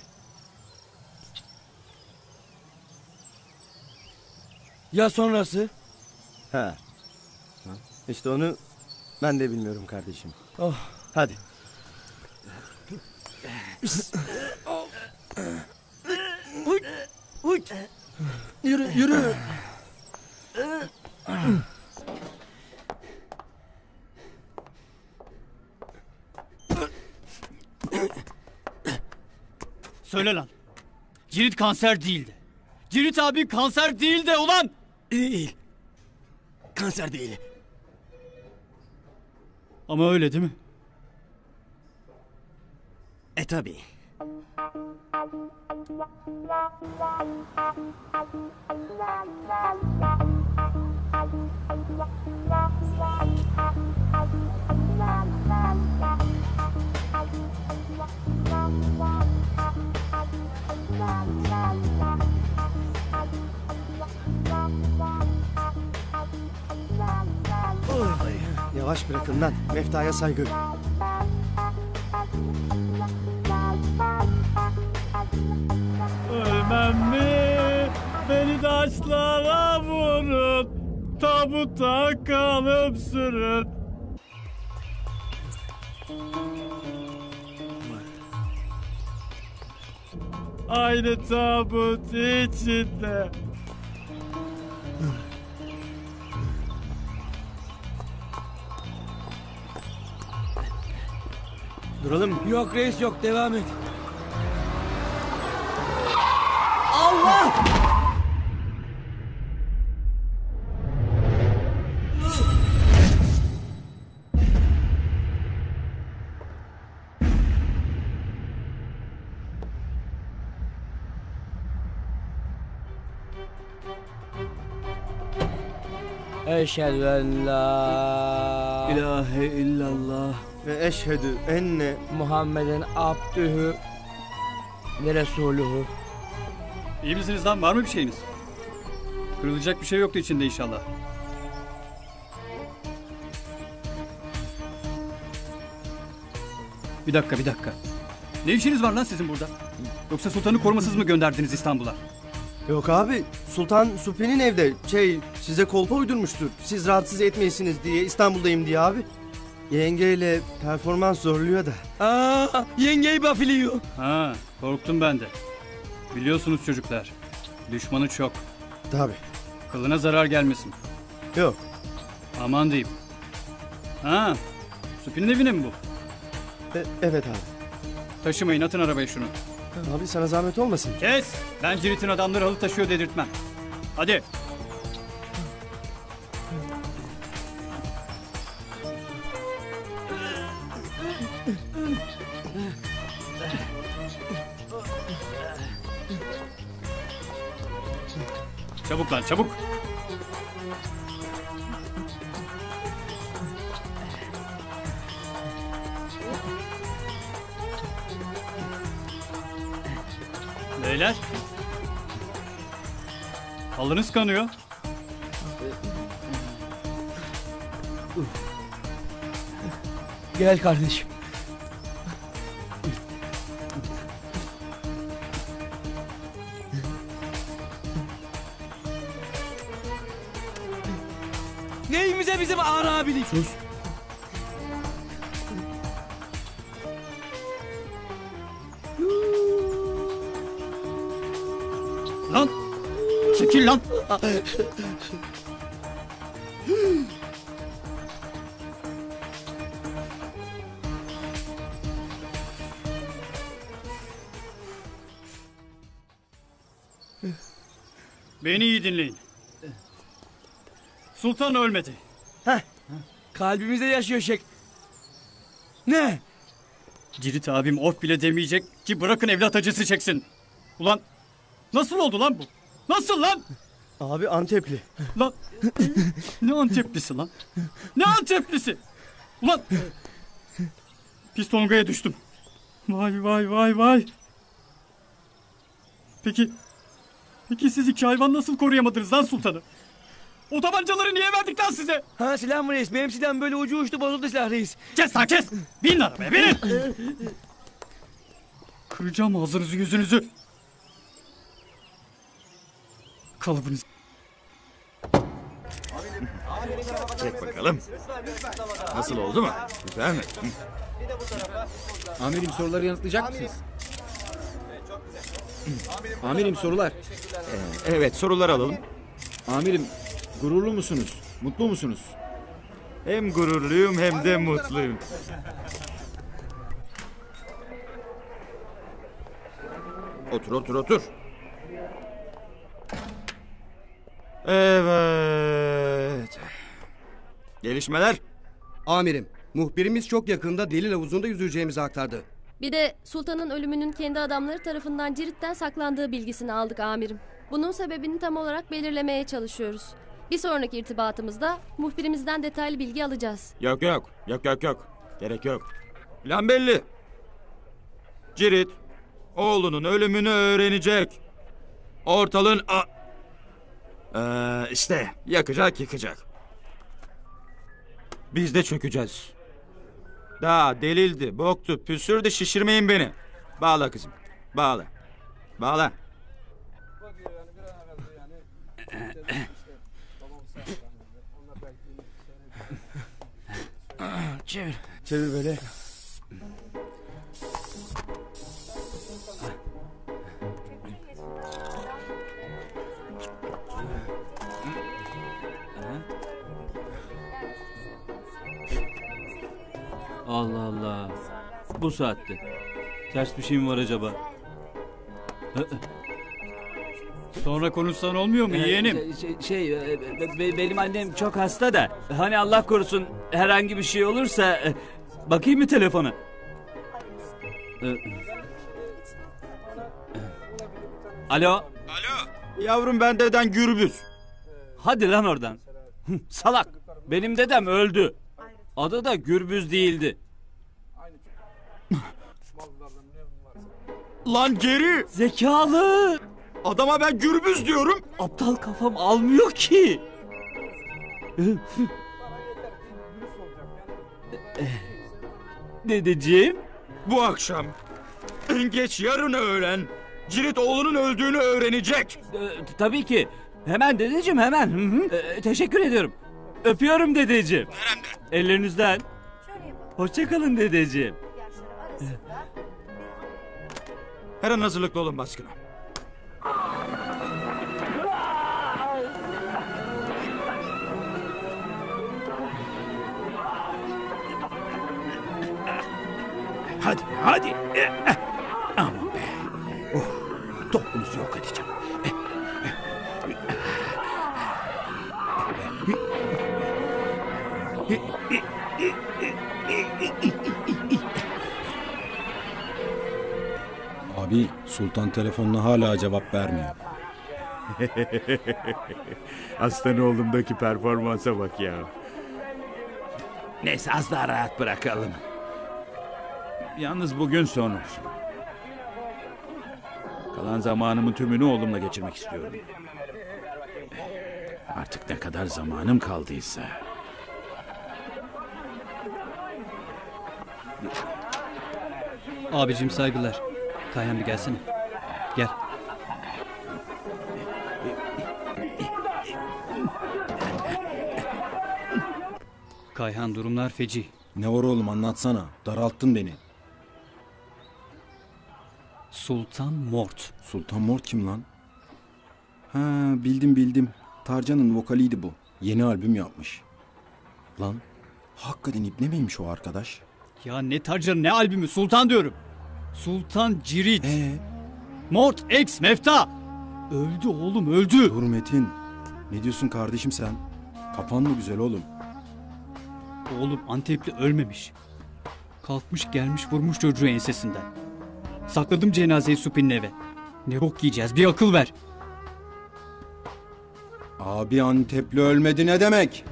Ya sonrası? Ha. İşte onu ben de bilmiyorum kardeşim. Oh. Hadi. Yürü, yürü. Söyle lan. Cirit kanser değildi. Cirit abi kanser değildi ulan. Değil. Kanser değil. Ama öyle değil mi? Tabii. Yavaş bırakın lan. Meftaya saygı. Ölmem mi? Beni taşlara vurun. Tabuta kalıp sürün. Aynı tabut içinde. Duralım mı? Yok reis yok, devam et. Allah! Eşhedü en la ilahe illallah ve eşhedü enne Muhammeden abdühü ve resuluhu. İyi misiniz lan? Var mı bir şeyiniz? Kırılacak bir şey yoktu içinde inşallah. Bir dakika. Ne işiniz var lan sizin burada? Yoksa sultanı korumasız mı gönderdiniz İstanbul'a? Yok abi, Sultan Supi'nin evde size kolpa uydurmuştur. Siz rahatsız etmeyesiniz diye, İstanbul'dayım diye abi. Yengeyle performans zorluyor da. Yengeyi bafiliyor. Ha, korktum ben de. Biliyorsunuz çocuklar, düşmanı çok. Tabii. Kılına zarar gelmesin. Yok. Aman diyeyim. Ha, Supi'nin evine mi bu? Evet abi. Taşımayın, atın arabaya şunu. Abi sana zahmet olmasın. Kes! Ben Cirit'in adamları halı taşıyor dedirtmem. Hadi. Çabuk lan, çabuk. Beyler, Alınız kanıyor. Gel kardeşim. Neyimize bizim Ağar abilik? Sus. Lan! Çekil lan! Beni iyi dinleyin. Sultan ölmedi. Kalbimizde yaşıyor Şek. Ne? Cirit abim of bile demeyecek ki bırakın evlat acısı çeksin. Ulan nasıl oldu lan bu? Nasıl lan? Abi Antepli. Lan ne Anteplisi lan? Ne Anteplisi? Ulan pis tongaya düştüm. Vay vay vay vay. Peki siz iki hayvan nasıl koruyamadınız lan sultanı? O tabancaları niye verdik lan size? Ha silah mı reis? Benim silahım böyle ucu uçtu bozuldu silah reis. Kes lan kes! Binin arabaya binin! Kıracağım ağzınızı yüzünüzü. Kalıbınız. Çek bakalım. Nasıl oldu mu? Güzel mi? Amirim soruları yanıtlayacak mısınız? Amirim sorular. Evet sorular alalım. Amirim gururlu musunuz? Mutlu musunuz? Hem gururluyum hem de mutluyum. Otur. Evet. Gelişmeler? Amirim, muhbirimiz çok yakında delil havuzunda yüzeceğimizi aktardı. Bir de sultanın ölümünün kendi adamları tarafından Cirit'ten saklandığı bilgisini aldık amirim. Bunun sebebini tam olarak belirlemeye çalışıyoruz. Bir sonraki irtibatımızda muhbirimizden detaylı bilgi alacağız. Yok. Gerek yok. Plan belli. Cirit oğlunun ölümünü öğrenecek. Ortalığın işte yakacak yıkacak. Biz de çökeceğiz. Daha delildi, boktu, püsürdü, şişirmeyin beni. Bağla kızım, bağla. Çevir böyle. Allah Allah. Bu saatte. Ters bir şey mi var acaba? Sonra konuşsan olmuyor mu yeğenim? Benim annem çok hasta da. Hani Allah korusun herhangi bir şey olursa bakayım mı telefona? Alo. Yavrum ben deden Gürbüz. Hadi lan oradan. Salak. Benim dedem öldü. Adı da Gürbüz değildi. Lan geri. Zekalı. Adama ben Gürbüz diyorum. Aptal kafam almıyor ki. Dedeciğim. Bu akşam en geç yarın öğlen Cirit oğlunun öldüğünü öğrenecek. Tabii ki. Hemen dedeciğim hemen. Teşekkür ediyorum. Öpüyorum dedeciğim. Ellerinizden. Hoşçakalın dedeciğim. Her an hazırlıklı olun baskına. Hadi. Aman be. Topunuzu yok edeceğim. Abi Sultan telefonuna hala cevap vermiyor. Aslan oğlumdaki performansa bak ya. Neyse az daha rahat bırakalım. Yalnız bugün son olsun. Kalan zamanımın tümünü oğlumla geçirmek istiyorum. Artık ne kadar zamanım kaldıysa. Abicim saygılar. Kayhan bir gelsene. Gel. Kayhan durumlar feci. Ne var oğlum anlatsana. Daralttın beni. Sultan Mort. Sultan Mort kim lan? Ha bildim. Tarcan'ın vokaliydi bu. Yeni albüm yapmış. Lan hakikaten ibne miymiş o arkadaş? Ya ne Tarcan'ı ne albümü Sultan diyorum. Sultan Cirit. Mort ex Mefta. Öldü oğlum öldü. Dur Metin. Ne diyorsun kardeşim sen? Kafan mı güzel oğlum? Oğlum Antepli ölmemiş. Kalkmış gelmiş vurmuş çocuğu ensesinden. Sakladım cenazeyi Supin'in eve. Ne bok yiyeceğiz bir akıl ver. Abi Antepli ölmedi ne demek?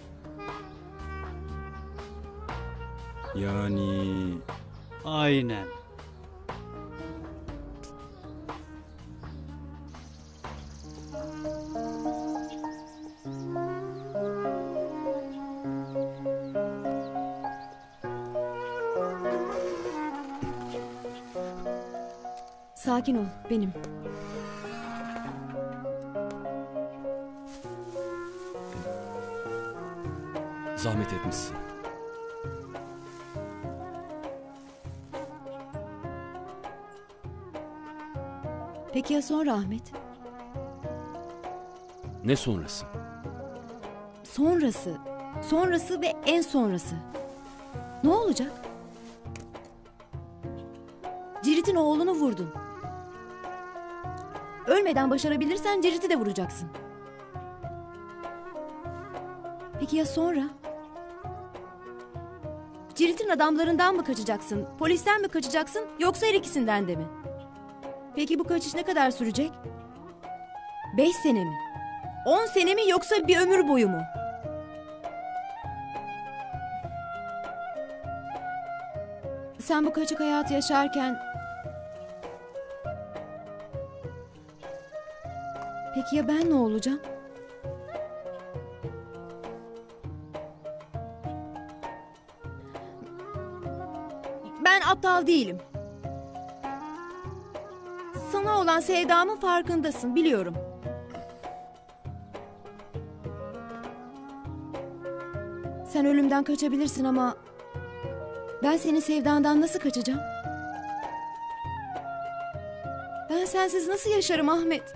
Yani... Aynen. Sakin ol, benim. Zahmet etmişsin. Peki ya sonra Ahmet? Ne sonrası? Sonrası ve en sonrası. Ne olacak? Cirit'in oğlunu vurdun. Ölmeden başarabilirsen Cirit'i de vuracaksın. Peki ya sonra? Cirit'in adamlarından mı kaçacaksın? Polisten mi kaçacaksın? Yoksa her ikisinden de mi? Peki bu kaçış ne kadar sürecek? 5 sene mi? 10 sene mi yoksa bir ömür boyu mu? Sen bu kaçak hayatı yaşarken... Peki ya ben ne olacağım? Ben aptal değilim. Sana olan sevdamın farkındasın, biliyorum. Sen ölümden kaçabilirsin ama... Ben senin sevdandan nasıl kaçacağım? Ben sensiz nasıl yaşarım Ahmet?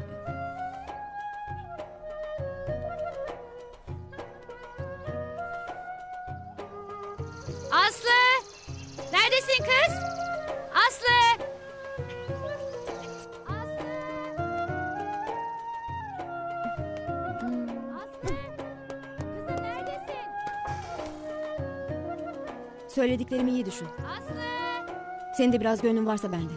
Aslı! Neredesin kız? Aslı! Söylediklerimi iyi düşün. Aslı! Senin de biraz gönlün varsa bende.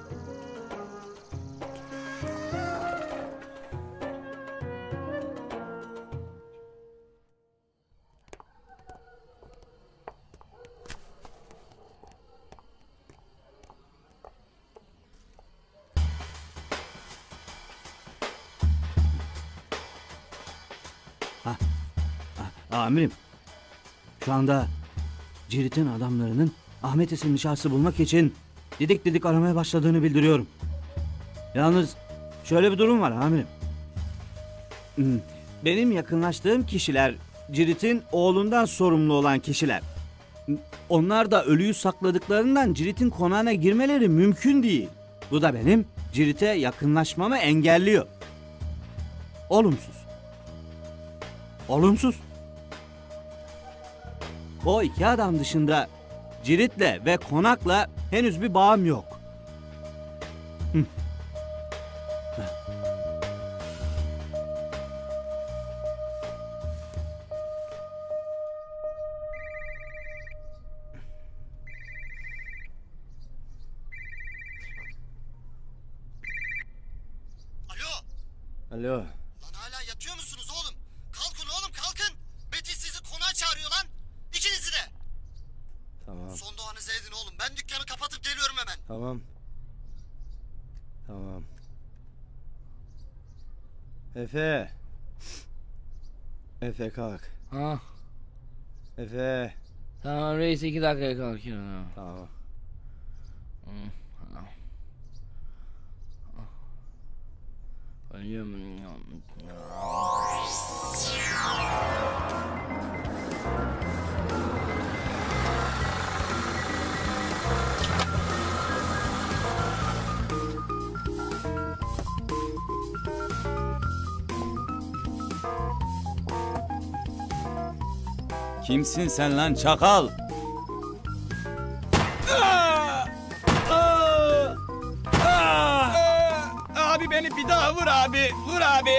Amirim. Şu anda Cirit'in adamlarının Ahmet isimli şahsı bulmak için didik aramaya başladığını bildiriyorum. Yalnız şöyle bir durum var amirim. Benim yakınlaştığım kişiler Cirit'in oğlundan sorumlu olan kişiler. Onlar da ölüyü sakladıklarından Cirit'in konağına girmeleri mümkün değil. Bu da benim Cirit'e yakınlaşmamı engelliyor. Olumsuz. O iki adam dışında Cirit'le ve konakla henüz bir bağım yok. Alo. Lan hala yatıyor musunuz oğlum? Kalkın oğlum kalkın. Betis sizi konağa çağırıyor lan. İkinizi de. Tamam. Son duanızı edin oğlum. Ben dükkanı kapatıp geliyorum hemen. Tamam. Efe. Efe kalk. Ha. Efe. Tamam reis 2 dakikaya kalkıyorum. Tamam. Kimsin sen lan çakal? Abi beni bir daha vur abi. Vur abi.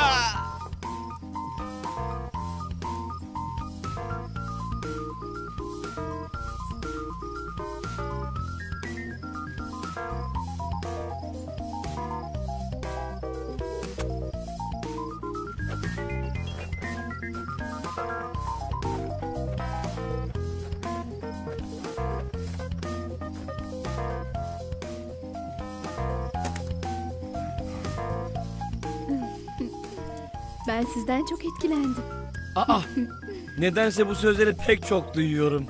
Ben sizden çok etkilendim. Aa, nedense bu sözleri pek çok duyuyorum.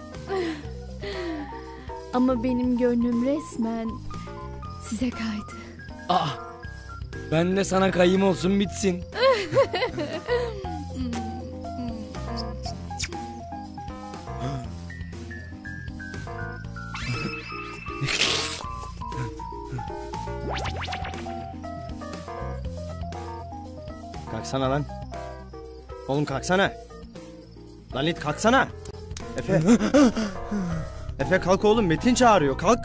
Ama benim gönlüm resmen size kaydı. Aa, ben de sana kayım olsun bitsin. Kalksana lan. Oğlum kalksana. Lan it kalksana. Efe. Efe kalk oğlum, Metin çağırıyor, kalk.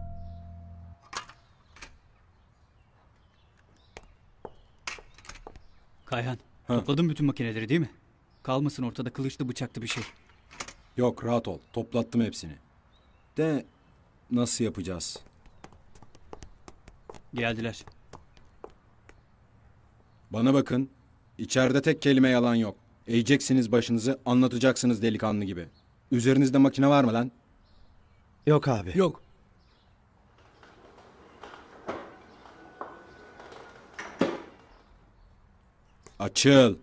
Kayhan, topladın bütün makineleri değil mi? Kalmasın ortada kılıçlı bıçaklı bir şey. Yok rahat ol. Toplattım hepsini. De nasıl yapacağız? Geldiler. Bana bakın. İçeride tek kelime yalan yok. Eğeceksiniz başınızı, anlatacaksınız delikanlı gibi. Üzerinizde makine var mı lan? Yok abi. Yok. Açıl.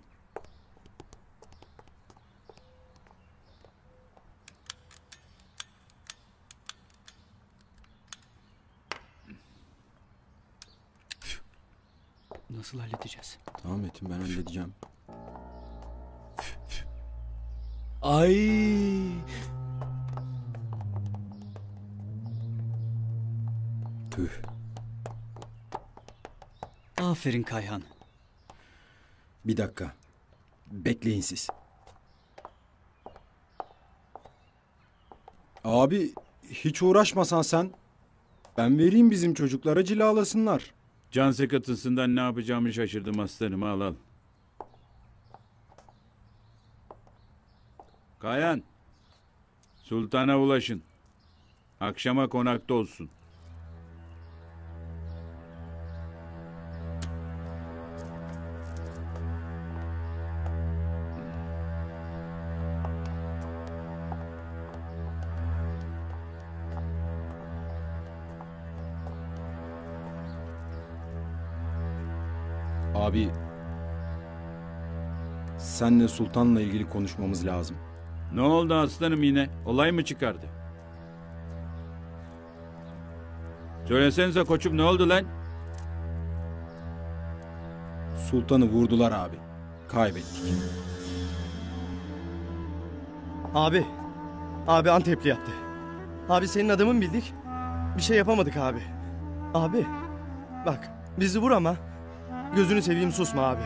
Nasıl halledeceğiz? Tamam Metin, ben halledeceğim. Ay. Tüh. Aferin Kayhan. Bir dakika. Bekleyin siz. Abi hiç uğraşmasan sen. Ben vereyim bizim çocuklara cilalasınlar. Can sıkıntısından ne yapacağımı şaşırdım aslanım, al al. Kayan, sultana ulaşın. Akşama konakta olsun. Abi, senle sultanla ilgili konuşmamız lazım. Ne oldu aslanım yine? Olay mı çıkardı? Söylesenize koçum, ne oldu lan? Sultanı vurdular abi. Kaybettik. Abi. Abi Antepli yaptı. Abi senin adamın bildik. Bir şey yapamadık abi. Abi. Bak bizi vur ama gözünü seveyim susma abi.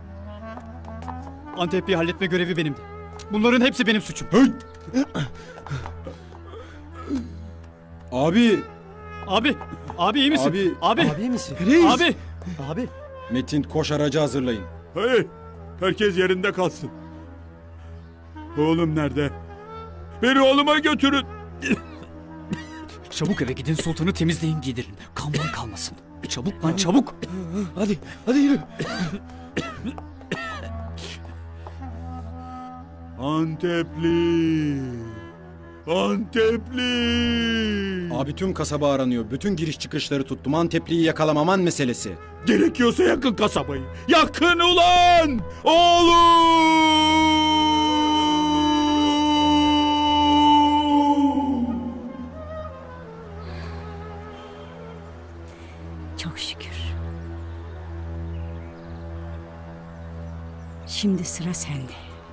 Antep'i halletme görevi benimdi. Bunların hepsi benim suçum. Abi. Abi iyi misin? Abi iyi misin? Reis. Abi. Metin koş, aracı hazırlayın. Hey, herkes yerinde kalsın. Oğlum nerede? Beni oğluma götürün. Çabuk eve gidin, sultanı temizleyin, giydirin. Kanman kalmasın. Çabuk lan çabuk. Hadi yürü. Antepli. Abi tüm kasaba aranıyor. Bütün giriş çıkışları tuttum. Antepli'yi yakalamaman meselesi. Gerekiyorsa yakın kasabayı. Yakın ulan! Oğlum! Şimdi sıra sende.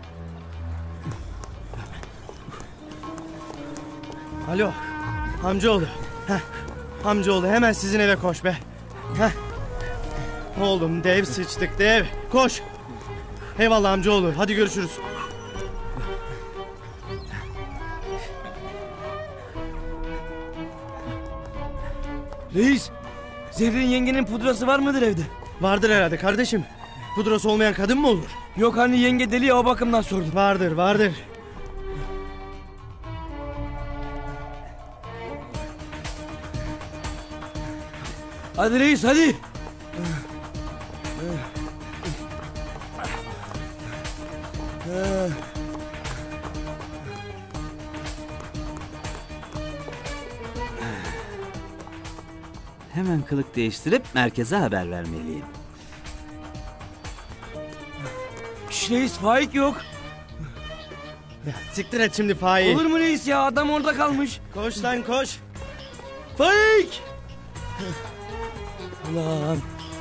Alo, amcaoğlu. Heh, amcaoğlu hemen sizin eve koş be. Heh. Oğlum dev sıçtık dev. Koş. Eyvallah amcaoğlu. Hadi görüşürüz. Reis, Zerrin yengenin pudrası var mıdır evde? Vardır herhalde kardeşim. Pudrası olmayan kadın mı olur? Yok hani yenge deli ya, o bakımdan sordum. Vardır vardır. Hadi reis hadi. Hemen kılık değiştirip merkeze haber vermeliyim. Şş reis, Faik yok. Ya siktir et şimdi Faik. Olur mu reis ya, adam orada kalmış. Koş lan koş. Faik! Ulan.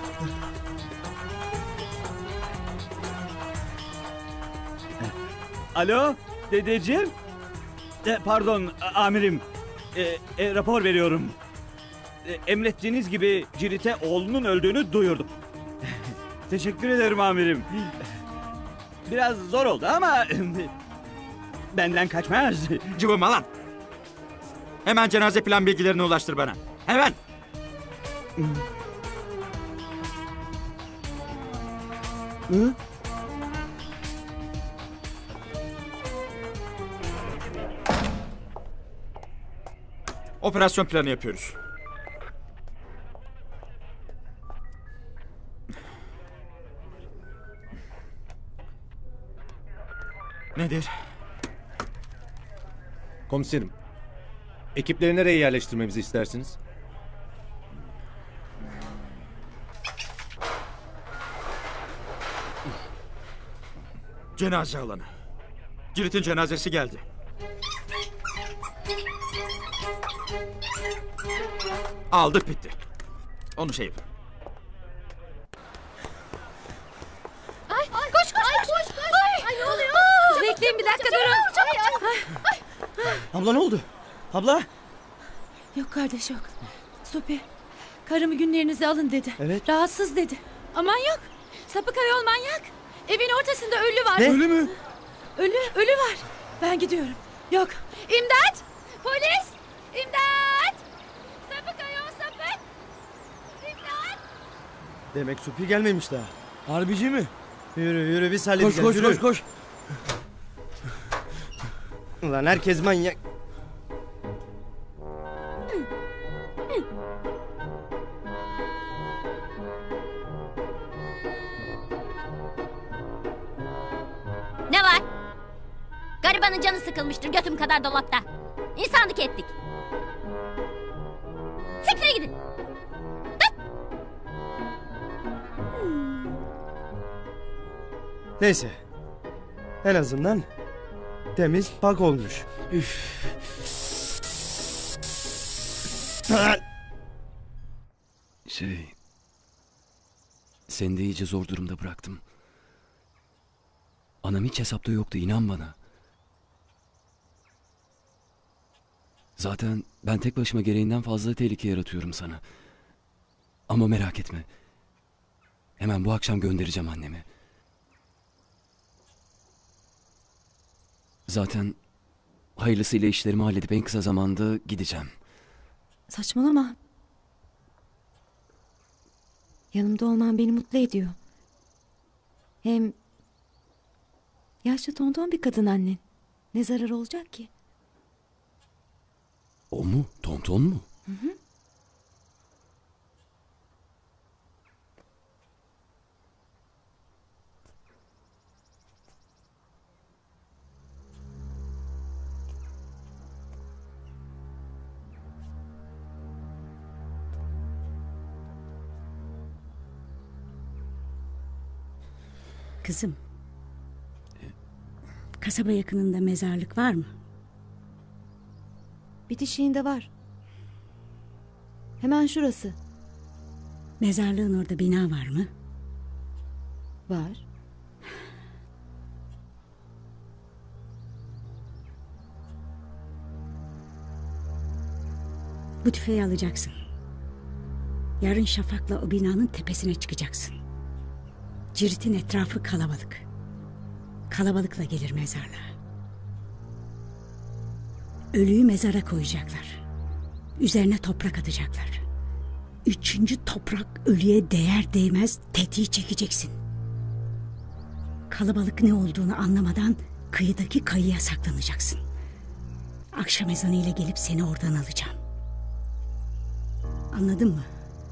Alo dedeciğim. Pardon amirim. Rapor veriyorum. Emrettiğiniz gibi Cirit'e oğlunun öldüğünü duyurdum. Teşekkür ederim amirim. Biraz zor oldu ama benden kaçmaz. Cıvıma lan. Hemen cenaze plan bilgilerini ulaştır bana. Hemen. Hı? Operasyon planı yapıyoruz. Nedir? Komiserim, ekipleri nereye yerleştirmemizi istersiniz? Cenaze alanı. Cirit'in cenazesi geldi. Aldık bitti. Onu şey yapın. Ay koş. Ay ne oluyor? Bekleyin bir dakika durun. Abla ne oldu? Abla? Yok kardeş yok. Sopi, karımı günlerinizi alın dedi. Evet. Rahatsız dedi. Aman yok. Sapık ayol manyak. Evin ortasında ölü var. Ne? Ölü mü? Ölü var. Ben gidiyorum. Yok. İmdat! Polis! İmdat! Sapık ayol sapık! İmdat! Demek Supi gelmemiş daha. Harbici mi? Yürü biz halledeceğiz. Koş. Ulan herkes manyak. Ne var? Garibanın canı sıkılmıştır götüm kadar dolapta. İnsanlık ettik. Siktir gidin. Neyse. En azından temiz pak olmuş. Üf. Seni de iyice zor durumda bıraktım. Anam hiç hesapta yoktu, inan bana. Zaten ben tek başıma gereğinden fazla tehlike yaratıyorum sana. Ama merak etme. Hemen bu akşam göndereceğim annemi. Zaten hayırlısıyla işlerimi halledip en kısa zamanda gideceğim. Saçmalama. Yanımda olman beni mutlu ediyor. Hem yaşlı tonton bir kadın annen. Ne zarar olacak ki? O mu? Tonton mu? Hı hı. Kızım. Kasaba yakınında mezarlık var mı? Bitişiğinde var. Hemen şurası. Mezarlığın orada bina var mı? Var. Bu tüfeği alacaksın. Yarın Şafak'la o binanın tepesine çıkacaksın. Cirit'in etrafı kalabalık. Kalabalıkla gelir mezarlığa. Ölüyü mezara koyacaklar. Üzerine toprak atacaklar. 3. toprak ölüye değer değmez tetiği çekeceksin. Kalabalık ne olduğunu anlamadan kıyıdaki kayıya saklanacaksın. Akşam ezanıyla gelip seni oradan alacağım. Anladın mı?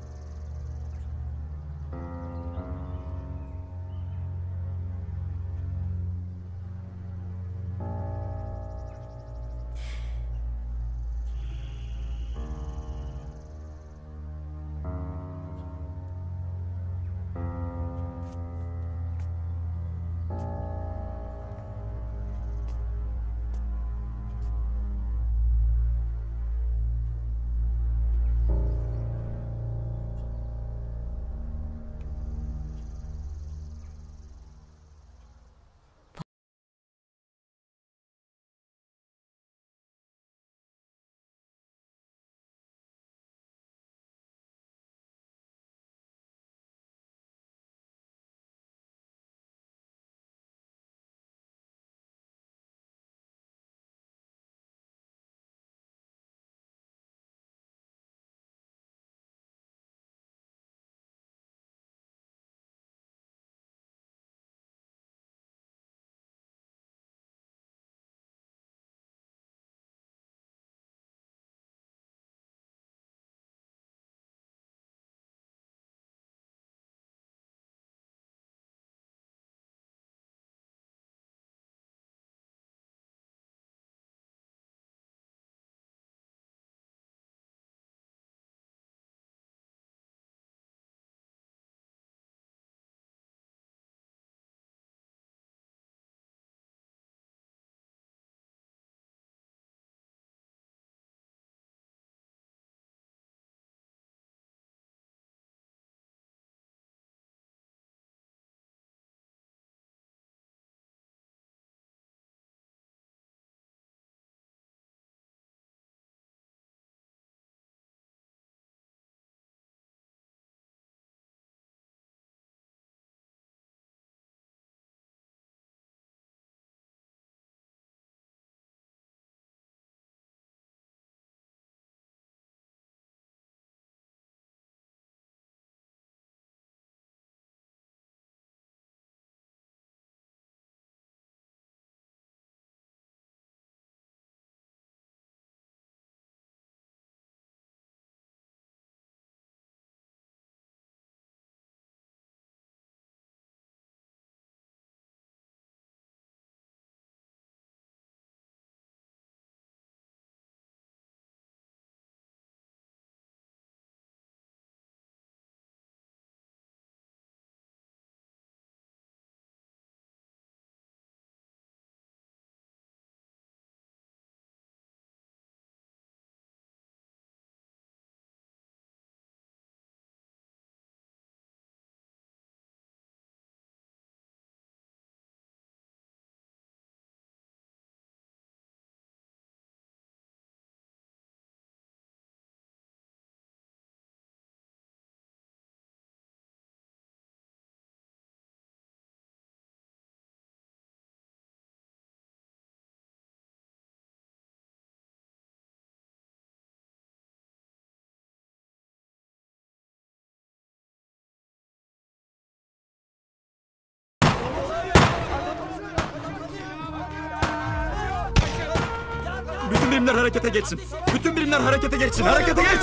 Bütün birimler harekete geçsin. Bütün birimler harekete geçsin. Harekete geç.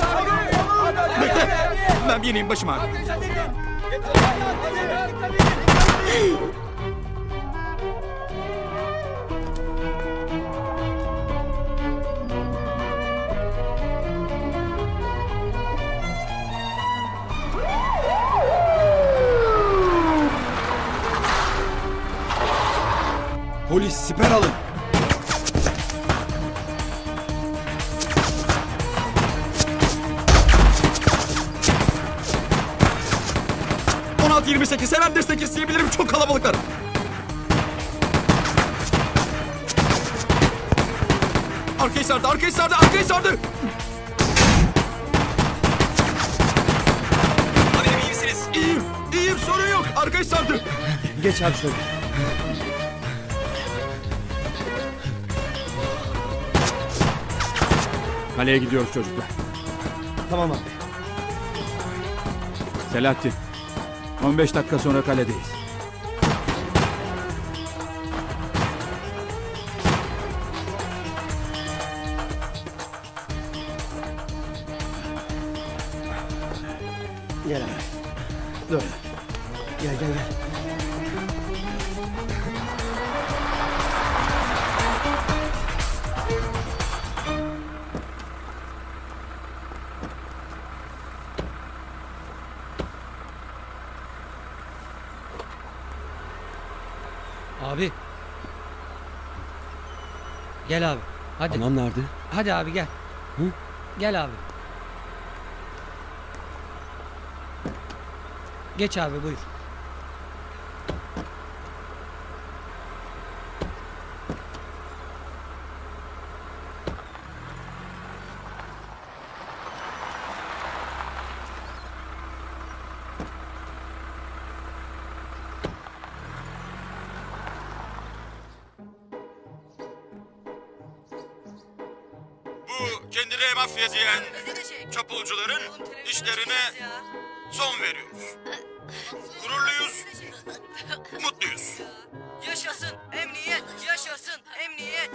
Bekle. Ben bir yeneyim başıma. Polis siper alın. Hemen destek isteyebilirim. Çok kalabalıklar. Arkayı sardı, arkayı sardı, arkayı sardı. Arkayı sardı. Geç abi şöyle. Kaleye gidiyoruz çocuklar. Tamam abi. Selahattin, 15 dakika sonra kaledeyiz. Gel abi. Dur. Gel. Abi. Gel abi. Hadi. Anam nerede? Hadi abi gel. Hı? Gel abi. Geç abi buyur. Bu kendine mafya diyen çapulcuların işlerine son veriyoruz. Gururluyuz, mutluyuz. Yaşasın emniyet, yaşasın emniyet.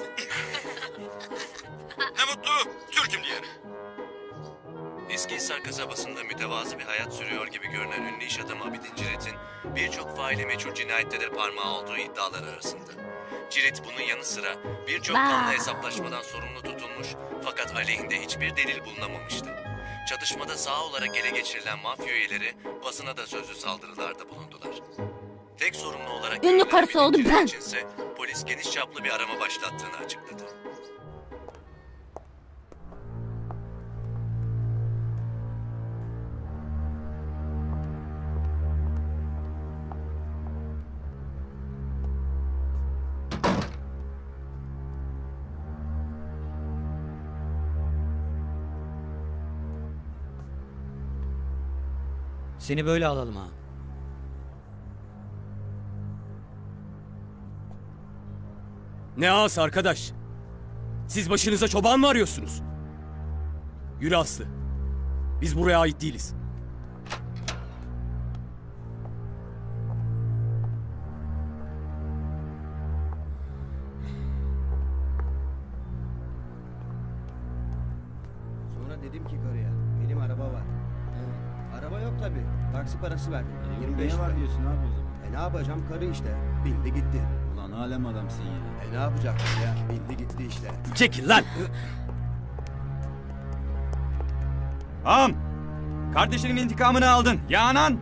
Ne mutlu Türk'üm diyene. Eskihisar kasabasında mütevazı bir hayat sürüyor gibi görünen ünlü iş adamı Abidin Cirit'in birçok faili meçhul cinayette de parmağı olduğu iddialar arasında. Cirit bunun yanı sıra birçok kanlı hesaplaşmadan sorumlu tutulmuş fakat aleyhinde hiçbir delil bulunamamıştı. Çatışmada sağ olarak ele geçirilen mafya üyeleri basına da sözlü saldırılarda bulundular. Tek sorumlu olarak ünlü karısı oldum Cirit ben. içinse polis geniş çaplı bir arama başlattığını açıkladı. Seni böyle alalım ha. Ne ağası arkadaş? Siz başınıza çoban mı arıyorsunuz? Yürü Aslı. Biz buraya ait değiliz. Sonra dedim ki karıya, benim araba var. Araba yok tabi. Taksi parası verdim. 25 var diyorsun abi o zaman. Ne yapacağım, karı işte. Bindi gitti. Ulan alem adamsın ya. Ne yapacak ya? Bindi gitti işte. Çekil lan! Ağam, kardeşinin intikamını aldın. Ya anan?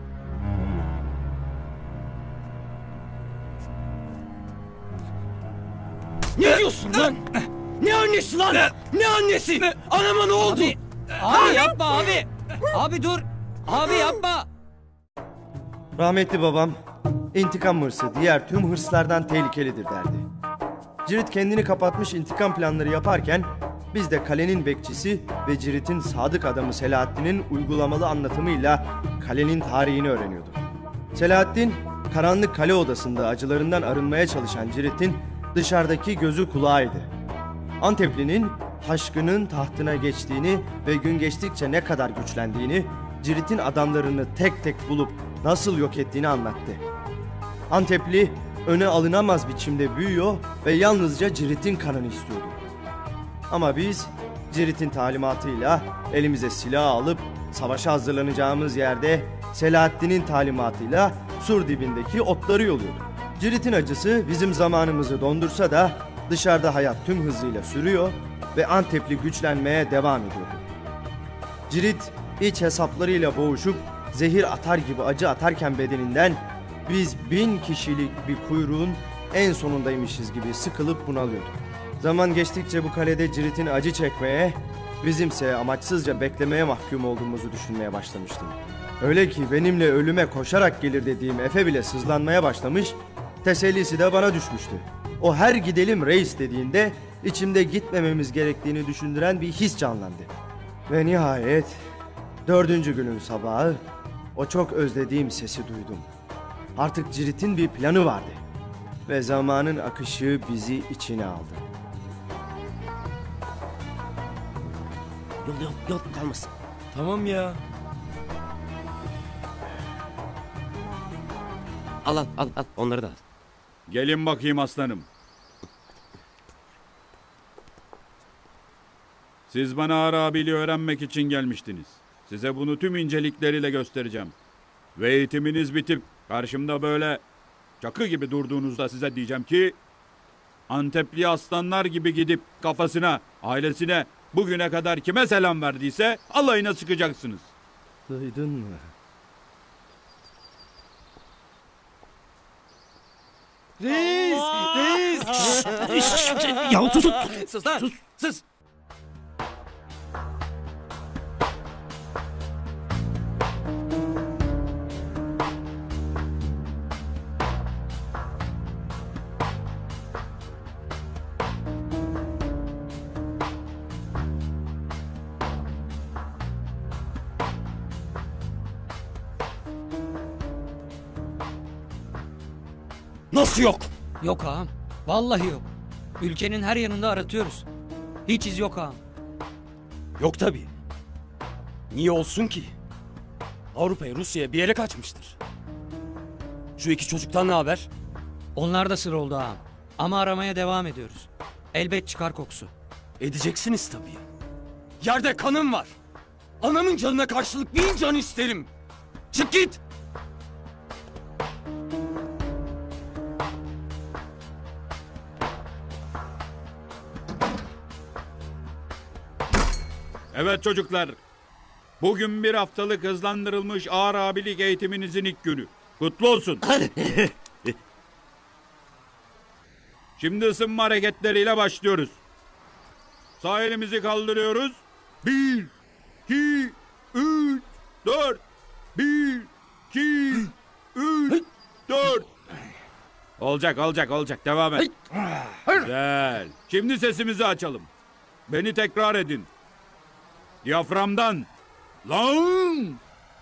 Ne diyorsun lan? Ne annesi lan? Ne annesi? Anama ne oldu? Abi yapma abi. Abi dur. Abi yapma. Rahmetli babam intikam hırsı diğer tüm hırslardan tehlikelidir derdi. Cirit kendini kapatmış intikam planları yaparken biz de kalenin bekçisi ve Cirit'in sadık adamı Selahattin'in uygulamalı anlatımıyla kalenin tarihini öğreniyorduk. Selahattin karanlık kale odasında acılarından arınmaya çalışan Cirit'in dışarıdaki gözü kulağıydı. Antepli'nin Taşkın'ın tahtına geçtiğini ve gün geçtikçe ne kadar güçlendiğini, Cirit'in adamlarını tek tek bulup nasıl yok ettiğini anlattı. Antepli öne alınamaz biçimde büyüyor ve yalnızca Cirit'in kanını istiyordu. Ama biz Cirit'in talimatıyla elimize silah alıp savaşa hazırlanacağımız yerde Selahattin'in talimatıyla sur dibindeki otları yoluyorduk. Cirit'in acısı bizim zamanımızı dondursa da dışarıda hayat tüm hızıyla sürüyor ve Antepli güçlenmeye devam ediyordu. Cirit iç hesaplarıyla boğuşup zehir atar gibi acı atarken bedeninden biz 1000 kişilik bir kuyruğun en sonundaymışız gibi sıkılıp bunalıyorduk. Zaman geçtikçe bu kalede Cirit'in acı çekmeye, bizimse amaçsızca beklemeye mahkum olduğumuzu düşünmeye başlamıştım. Öyle ki benimle ölüme koşarak gelir dediğim Efe bile sızlanmaya başlamış, tesellisi de bana düşmüştü. O her gidelim reis dediğinde içimde gitmememiz gerektiğini düşündüren bir his canlandı. Ve nihayet 4. günün sabahı o çok özlediğim sesi duydum. Artık Cirit'in bir planı vardı. Ve zamanın akışı bizi içine aldı. Yol kalmasın. Tamam ya. Al onları da al. Gelin bakayım aslanım. Siz bana Ağar abiliği öğrenmek için gelmiştiniz. Size bunu tüm incelikleriyle göstereceğim. Ve eğitiminiz bitip karşımda böyle çakı gibi durduğunuzda size diyeceğim ki... Antepli aslanlar gibi gidip kafasına, ailesine bugüne kadar kime selam verdiyse alayına sıkacaksınız. Duydun mu? Reis! Ya susun! Sus lan! Sus! Nasıl yok? Yok ağam. Vallahi yok. Ülkenin her yanında aratıyoruz. Hiç iz yok ağam. Yok tabii. Niye olsun ki? Avrupa'ya, Rusya'ya bir yere kaçmıştır. Şu iki çocuktan ne haber? Onlar da sır oldu ağam. Ama aramaya devam ediyoruz. Elbet çıkar kokusu. Edeceksiniz tabii. Yerde kanım var. Anamın canına karşılık 1000 can isterim. Çık git! Evet çocuklar. Bugün bir haftalık hızlandırılmış ağır abilik eğitiminizin ilk günü. Kutlu olsun. Şimdi ısınma hareketleriyle başlıyoruz. Sağ elimizi kaldırıyoruz. 1, 2, 3, 4. 1, 2, 3, 4. Olacak. Devam et. Güzel. Şimdi sesimizi açalım. Beni tekrar edin. Diyaframdan. Lan.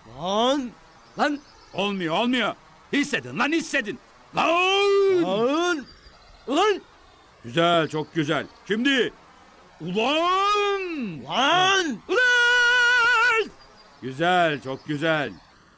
Olmuyor. Hissedin. Lan. Ulan! Güzel, çok güzel. Şimdi. Ulan. Güzel, çok güzel.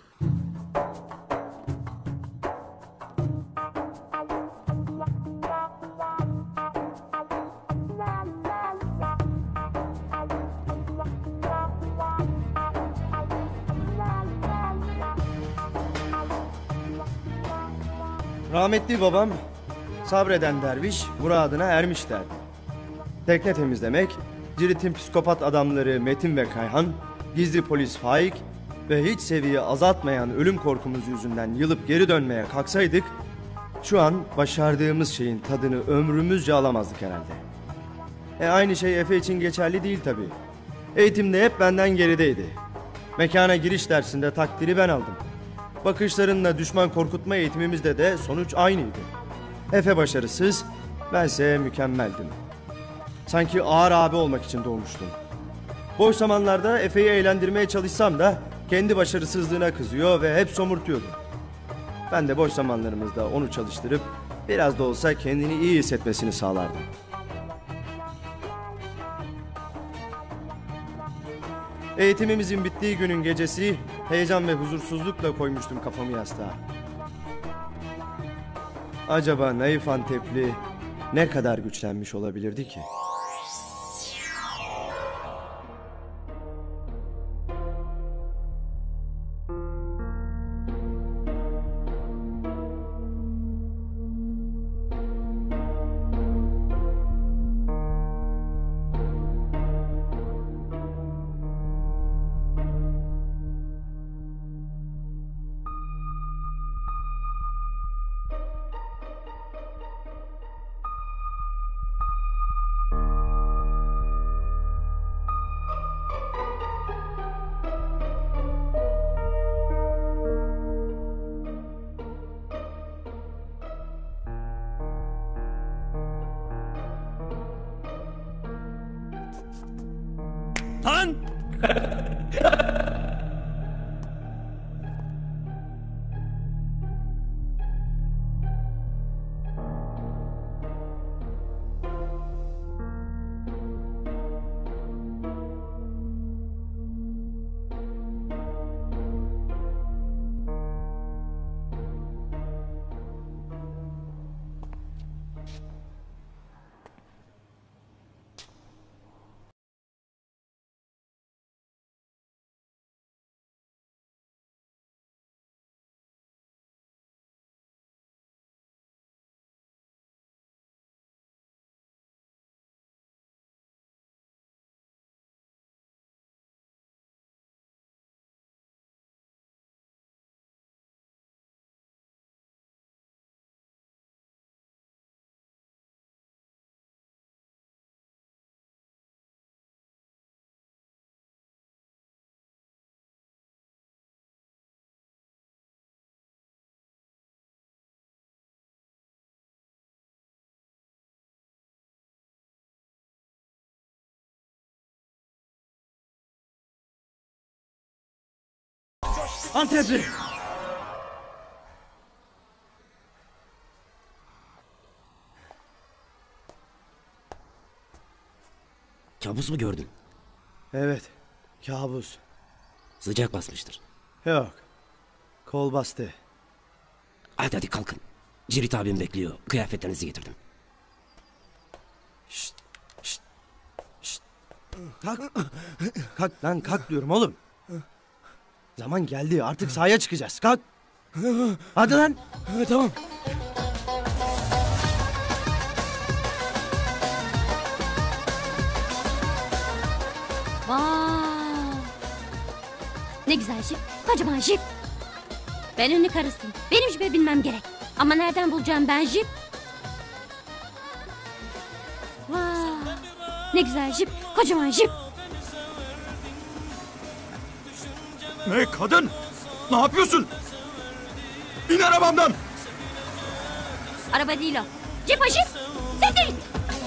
Rahmetli babam sabreden derviş muradına ermiş derdi. Tekne temizlemek, Cirit'in psikopat adamları Metin ve Kayhan, gizli polis Faik ve hiç seviye azaltmayan ölüm korkumuz yüzünden yılıp geri dönmeye kalksaydık, şu an başardığımız şeyin tadını ömrümüzce alamazdık herhalde. Aynı şey Efe için geçerli değil tabii. Eğitimde hep benden gerideydi. Mekana giriş dersinde takdiri ben aldım. Bakışlarınla düşman korkutma eğitimimizde de sonuç aynıydı. Efe başarısız, bense mükemmeldim. Sanki ağır abi olmak için doğmuştum. Boş zamanlarda Efe'yi eğlendirmeye çalışsam da kendi başarısızlığına kızıyor ve hep somurtuyordu. Ben de boş zamanlarımızda onu çalıştırıp biraz da olsa kendini iyi hissetmesini sağlardım. Eğitimimizin bittiği günün gecesi heyecan ve huzursuzlukla koymuştum kafamı yastığa. Acaba naif Antepli ne kadar güçlenmiş olabilirdi ki? Lan! Antepli. Kabus mu gördün? Evet. Kabus. Sıcak basmıştır. Yok. Kol bastı. Hadi kalkın. Cirit abim bekliyor. Kıyafetlerinizi getirdim. Kalk. Kalk lan kalk diyorum oğlum. Zaman geldi artık sahaya çıkacağız. Kalk. Hadi lan. Tamam. Vay. Ne güzel jip. Kocaman jip. Ben ünlü karısıyım. Benim jipe binmem gerek. Ama nereden bulacağım ben jip? Vay. Ne güzel jip. Kocaman jip. Ne kadın? Ne yapıyorsun? İn arabamdan. Araba değil o. Jip o jip. Siktir git.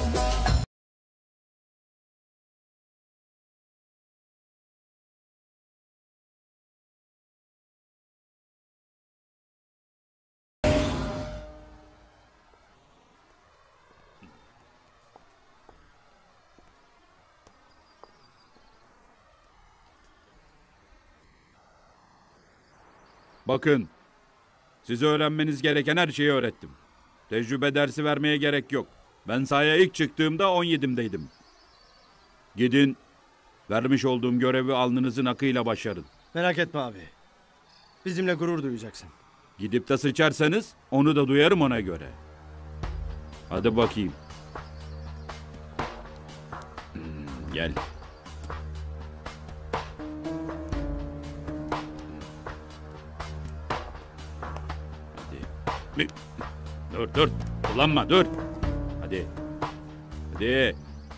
Bakın, size öğrenmeniz gereken her şeyi öğrettim. Tecrübe dersi vermeye gerek yok. Ben sahaya ilk çıktığımda 17'imdeydim. Gidin, vermiş olduğum görevi alnınızın akıyla başarın. Merak etme abi. Bizimle gurur duyacaksın. Gidip de sıçarsanız onu da duyarım ona göre. Hadi bakayım. Gel. Hadi. Dur. Kullanma dur. Hadi. Hadi.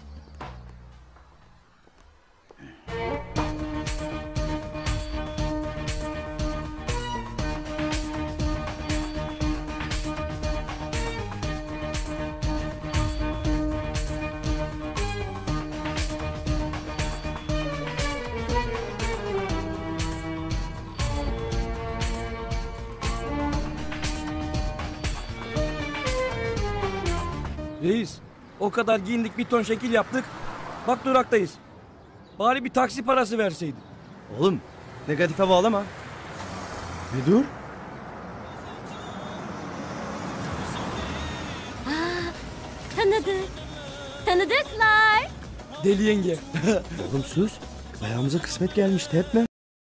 Reis, o kadar giyindik bir ton şekil yaptık. Bak duraktayız. Bari bir taksi parası verseydin. Oğlum negatife bağlama. Bir dur. Tanıdık. Tanıdıklar. Deli yenge. Oğlum sus. Ayağımıza kısmet gelmişti etme.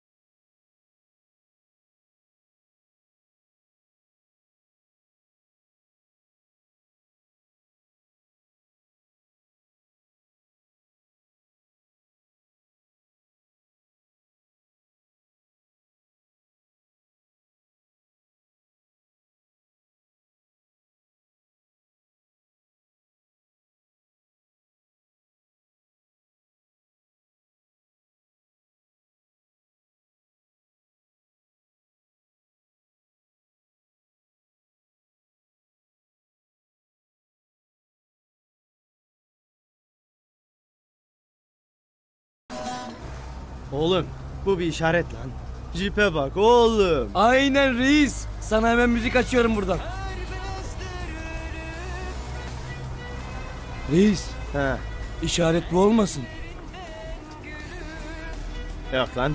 Oğlum bu bir işaret lan. Jipe bak oğlum. Aynen reis. Sana hemen müzik açıyorum buradan. Reis. He. İşaret bu olmasın. Yok lan.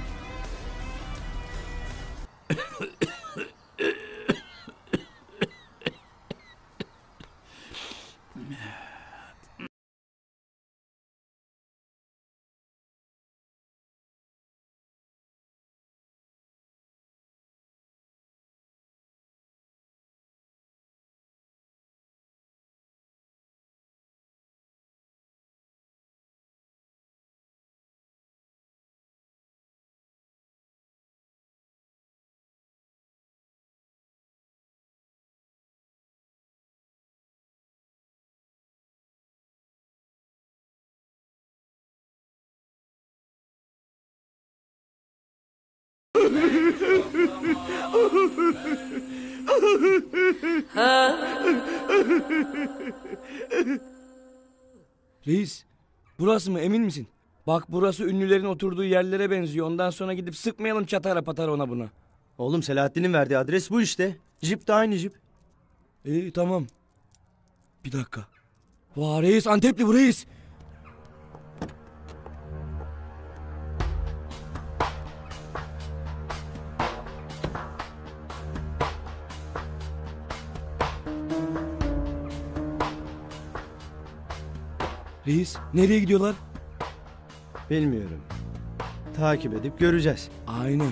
Reis, burası mı emin misin? Bak burası ünlülerin oturduğu yerlere benziyor. Ondan sonra gidip sıkmayalım çatara patara ona buna. Oğlum Selahattin'in verdiği adres bu işte. Jip de aynı jip. İyi tamam. Bir dakika. Vay reis, Antepli bu reis. Reis nereye gidiyorlar? Bilmiyorum. Takip edip göreceğiz. Aynen.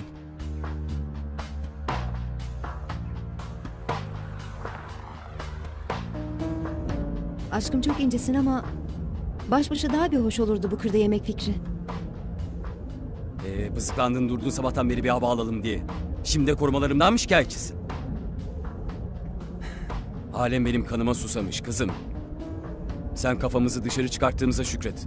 Aşkım çok incesin ama baş başa daha bir hoş olurdu bu kırda yemek fikri. Bızıklandın durdun sabahtan beri bir hava alalım diye. Şimdi de korumalarımdan mı şikayetçisin? Alem benim kanıma susamış kızım. Sen kafamızı dışarı çıkarttığımıza şükret.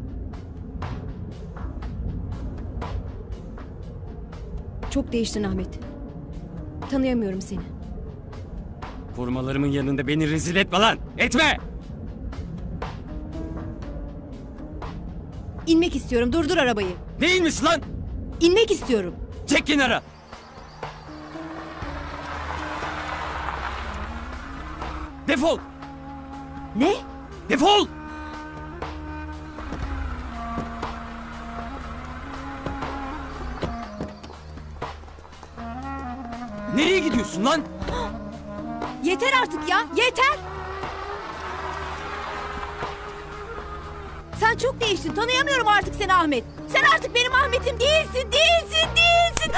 Çok değiştin Ahmet. Tanıyamıyorum seni. Korumalarımın yanında beni rezil etme lan! Etme! İnmek istiyorum. Durdur arabayı. Ne inmiş lan? İnmek istiyorum. Çek kenara! Defol! Ne? Defol! Nereye gidiyorsun lan? Yeter artık ya. Yeter. Sen çok değiştin. Tanıyamıyorum artık seni Ahmet. Sen artık benim Ahmet'im değilsin. Değilsin.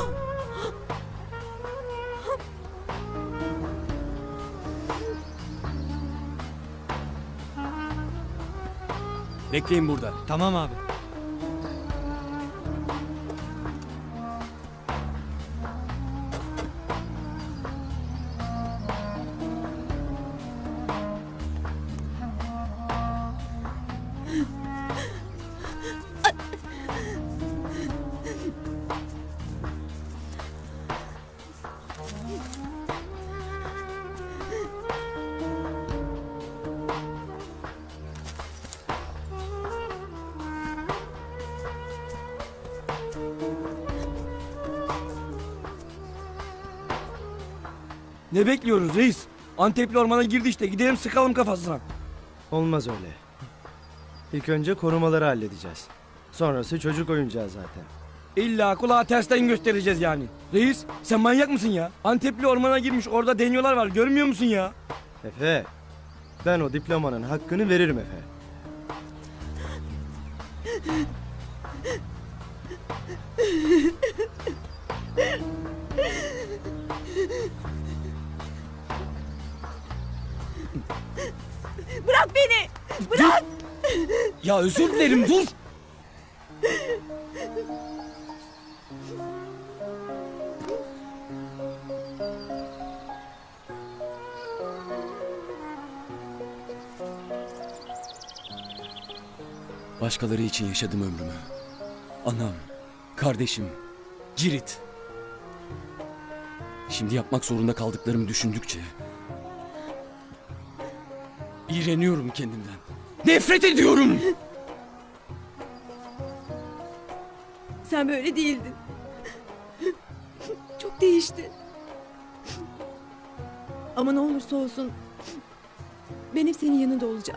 Bekleyin burada. Tamam abi. Ne bekliyoruz reis? Antepli ormana girdi işte. Gidelim sıkalım kafasına. Olmaz öyle. İlk önce korumaları halledeceğiz. Sonrası çocuk oyuncağı zaten. İlla kulağı tersten göstereceğiz yani. Reis sen manyak mısın ya? Antepli ormana girmiş, orada deniyorlar var, görmüyor musun ya? Efe, ben o diplomanın hakkını veririm Efe. Bırak beni. Bırak. Ya özür dilerim dur. Başkaları için yaşadım ömrümü. Anam, kardeşim, Cirit. Şimdi yapmak zorunda kaldıklarımı düşündükçe iğreniyorum kendimden. Nefret ediyorum. Sen böyle değildin. Çok değiştin. Ama ne olursa olsun ben hep senin yanında olacağım.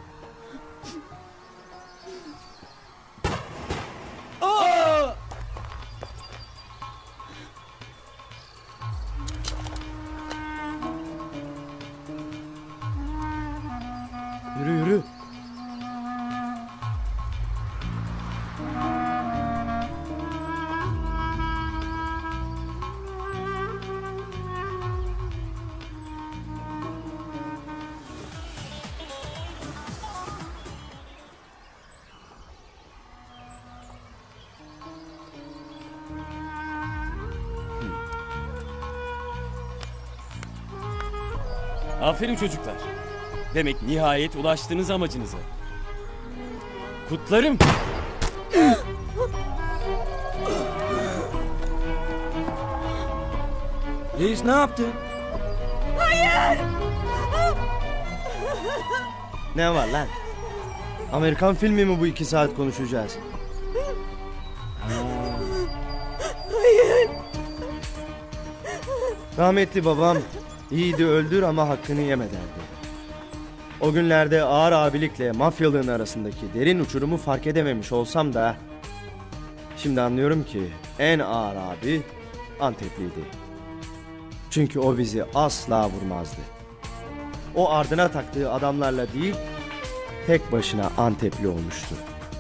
Yürü yürü. Aferin çocuklar. Demek nihayet ulaştınız amacınıza. Kutlarım. Reis ne yaptı? Hayır. Ne var lan? Amerikan filmi mi bu 2 saat konuşacağız? Hayır. Rahmetli babam yiğidi öldür ama hakkını yeme derdi. O günlerde ağır abilikle mafyalığın arasındaki derin uçurumu fark edememiş olsam da şimdi anlıyorum ki en ağır abi Antepliydi. Çünkü o bizi asla vurmazdı. O ardına taktığı adamlarla değil, tek başına Antepli olmuştu.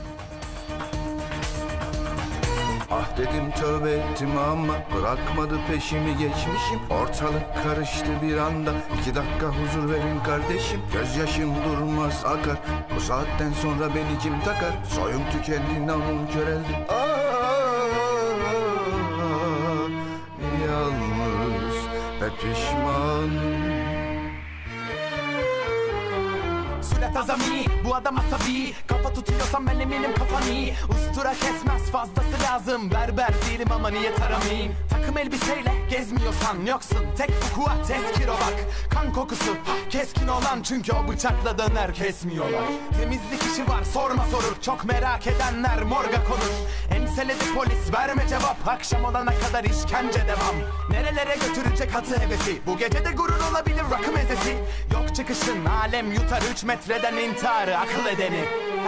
Ah dedim tövbe ettim ama bırakmadı peşimi geçmişim. Ortalık karıştı bir anda, 2 dakika huzur verin kardeşim. Gözyaşım durmaz akar, bu saatten sonra beni kim takar? Soyum tükendi, namım köreldi. Yalnız ve pişman. Surat azami, bu adam asabi. Kafa tutuyorsam ben eminim kafan iyi. Ustura kesmez, fazlası lazım. Berber değilim ama niyet aramayayım. Takım elbiseyle gezmiyorsan yoksun. Tek vukuat eskiro bak. Kan kokusu keskin olan, çünkü o bıçakla döner kesmiyorlar. Temizlik işi var, sorma sorur. Çok merak edenler morga konur. Enseledi polis, verme cevap. Akşam olana kadar işkence devam. Nerelere götürecek hatı hevesi? Bu gece de gurur olabilir rakı mezesi. Yok çıkışın, alem yutar 3 metreden intiharı akıl edeni.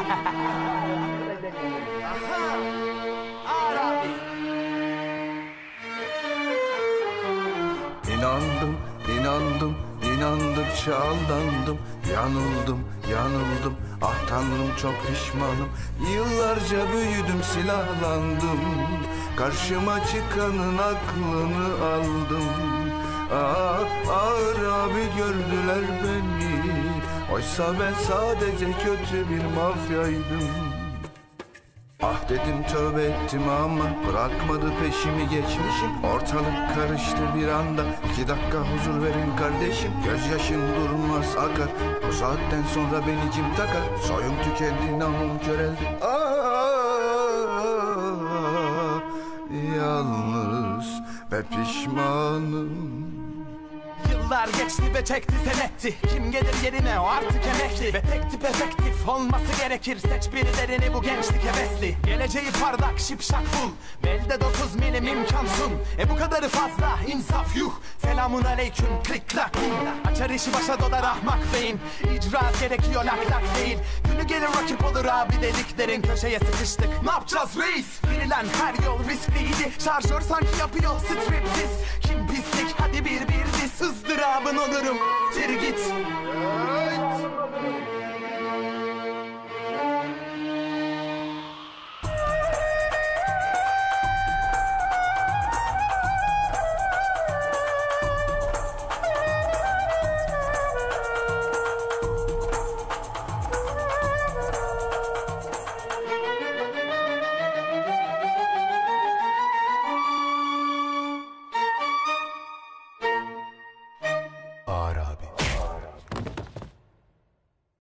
İnandım, inandım, inandıkça aldandım. Yanıldım, ah tanrım çok pişmanım. Yıllarca büyüdüm, silahlandım. Karşıma çıkanın aklını aldım. Ah, ağır abi gördüler beni. Oysa ben sadece kötü bir mafyaydım. Ah dedim tövbe ettim ama bırakmadı peşimi geçmişim. Ortalık karıştı bir anda, 2 dakika huzur verin kardeşim. Gözyaşım durmaz akar, bu saatten sonra beni kim takar? Soyum tükendi, namım köreldi. Yalnız ve pişmanım. Yıllar geçti ve çekti senetti. Kim gelir yerine o artık emekli. Ve tek tip efektif olması gerekir. Seç birilerini, bu gençlik hevesli. Geleceği parlak şipşak bul. Belde 9 milim imkansın. Bu kadarı fazla insaf yuh. Selamun aleyküm klik klak. Açar işi başa dolar ahmak beyin. İcraat gerekiyor lak lak değil. Günü gelir rakip olur abi dediklerin. Köşeye sıkıştık, ne yapacağız reis? Girilen her yol riskliydi. Şarjör sanki yapıyor striptiz. Kim pislik, hadi bir diz. Izdırabın olurum, tir git.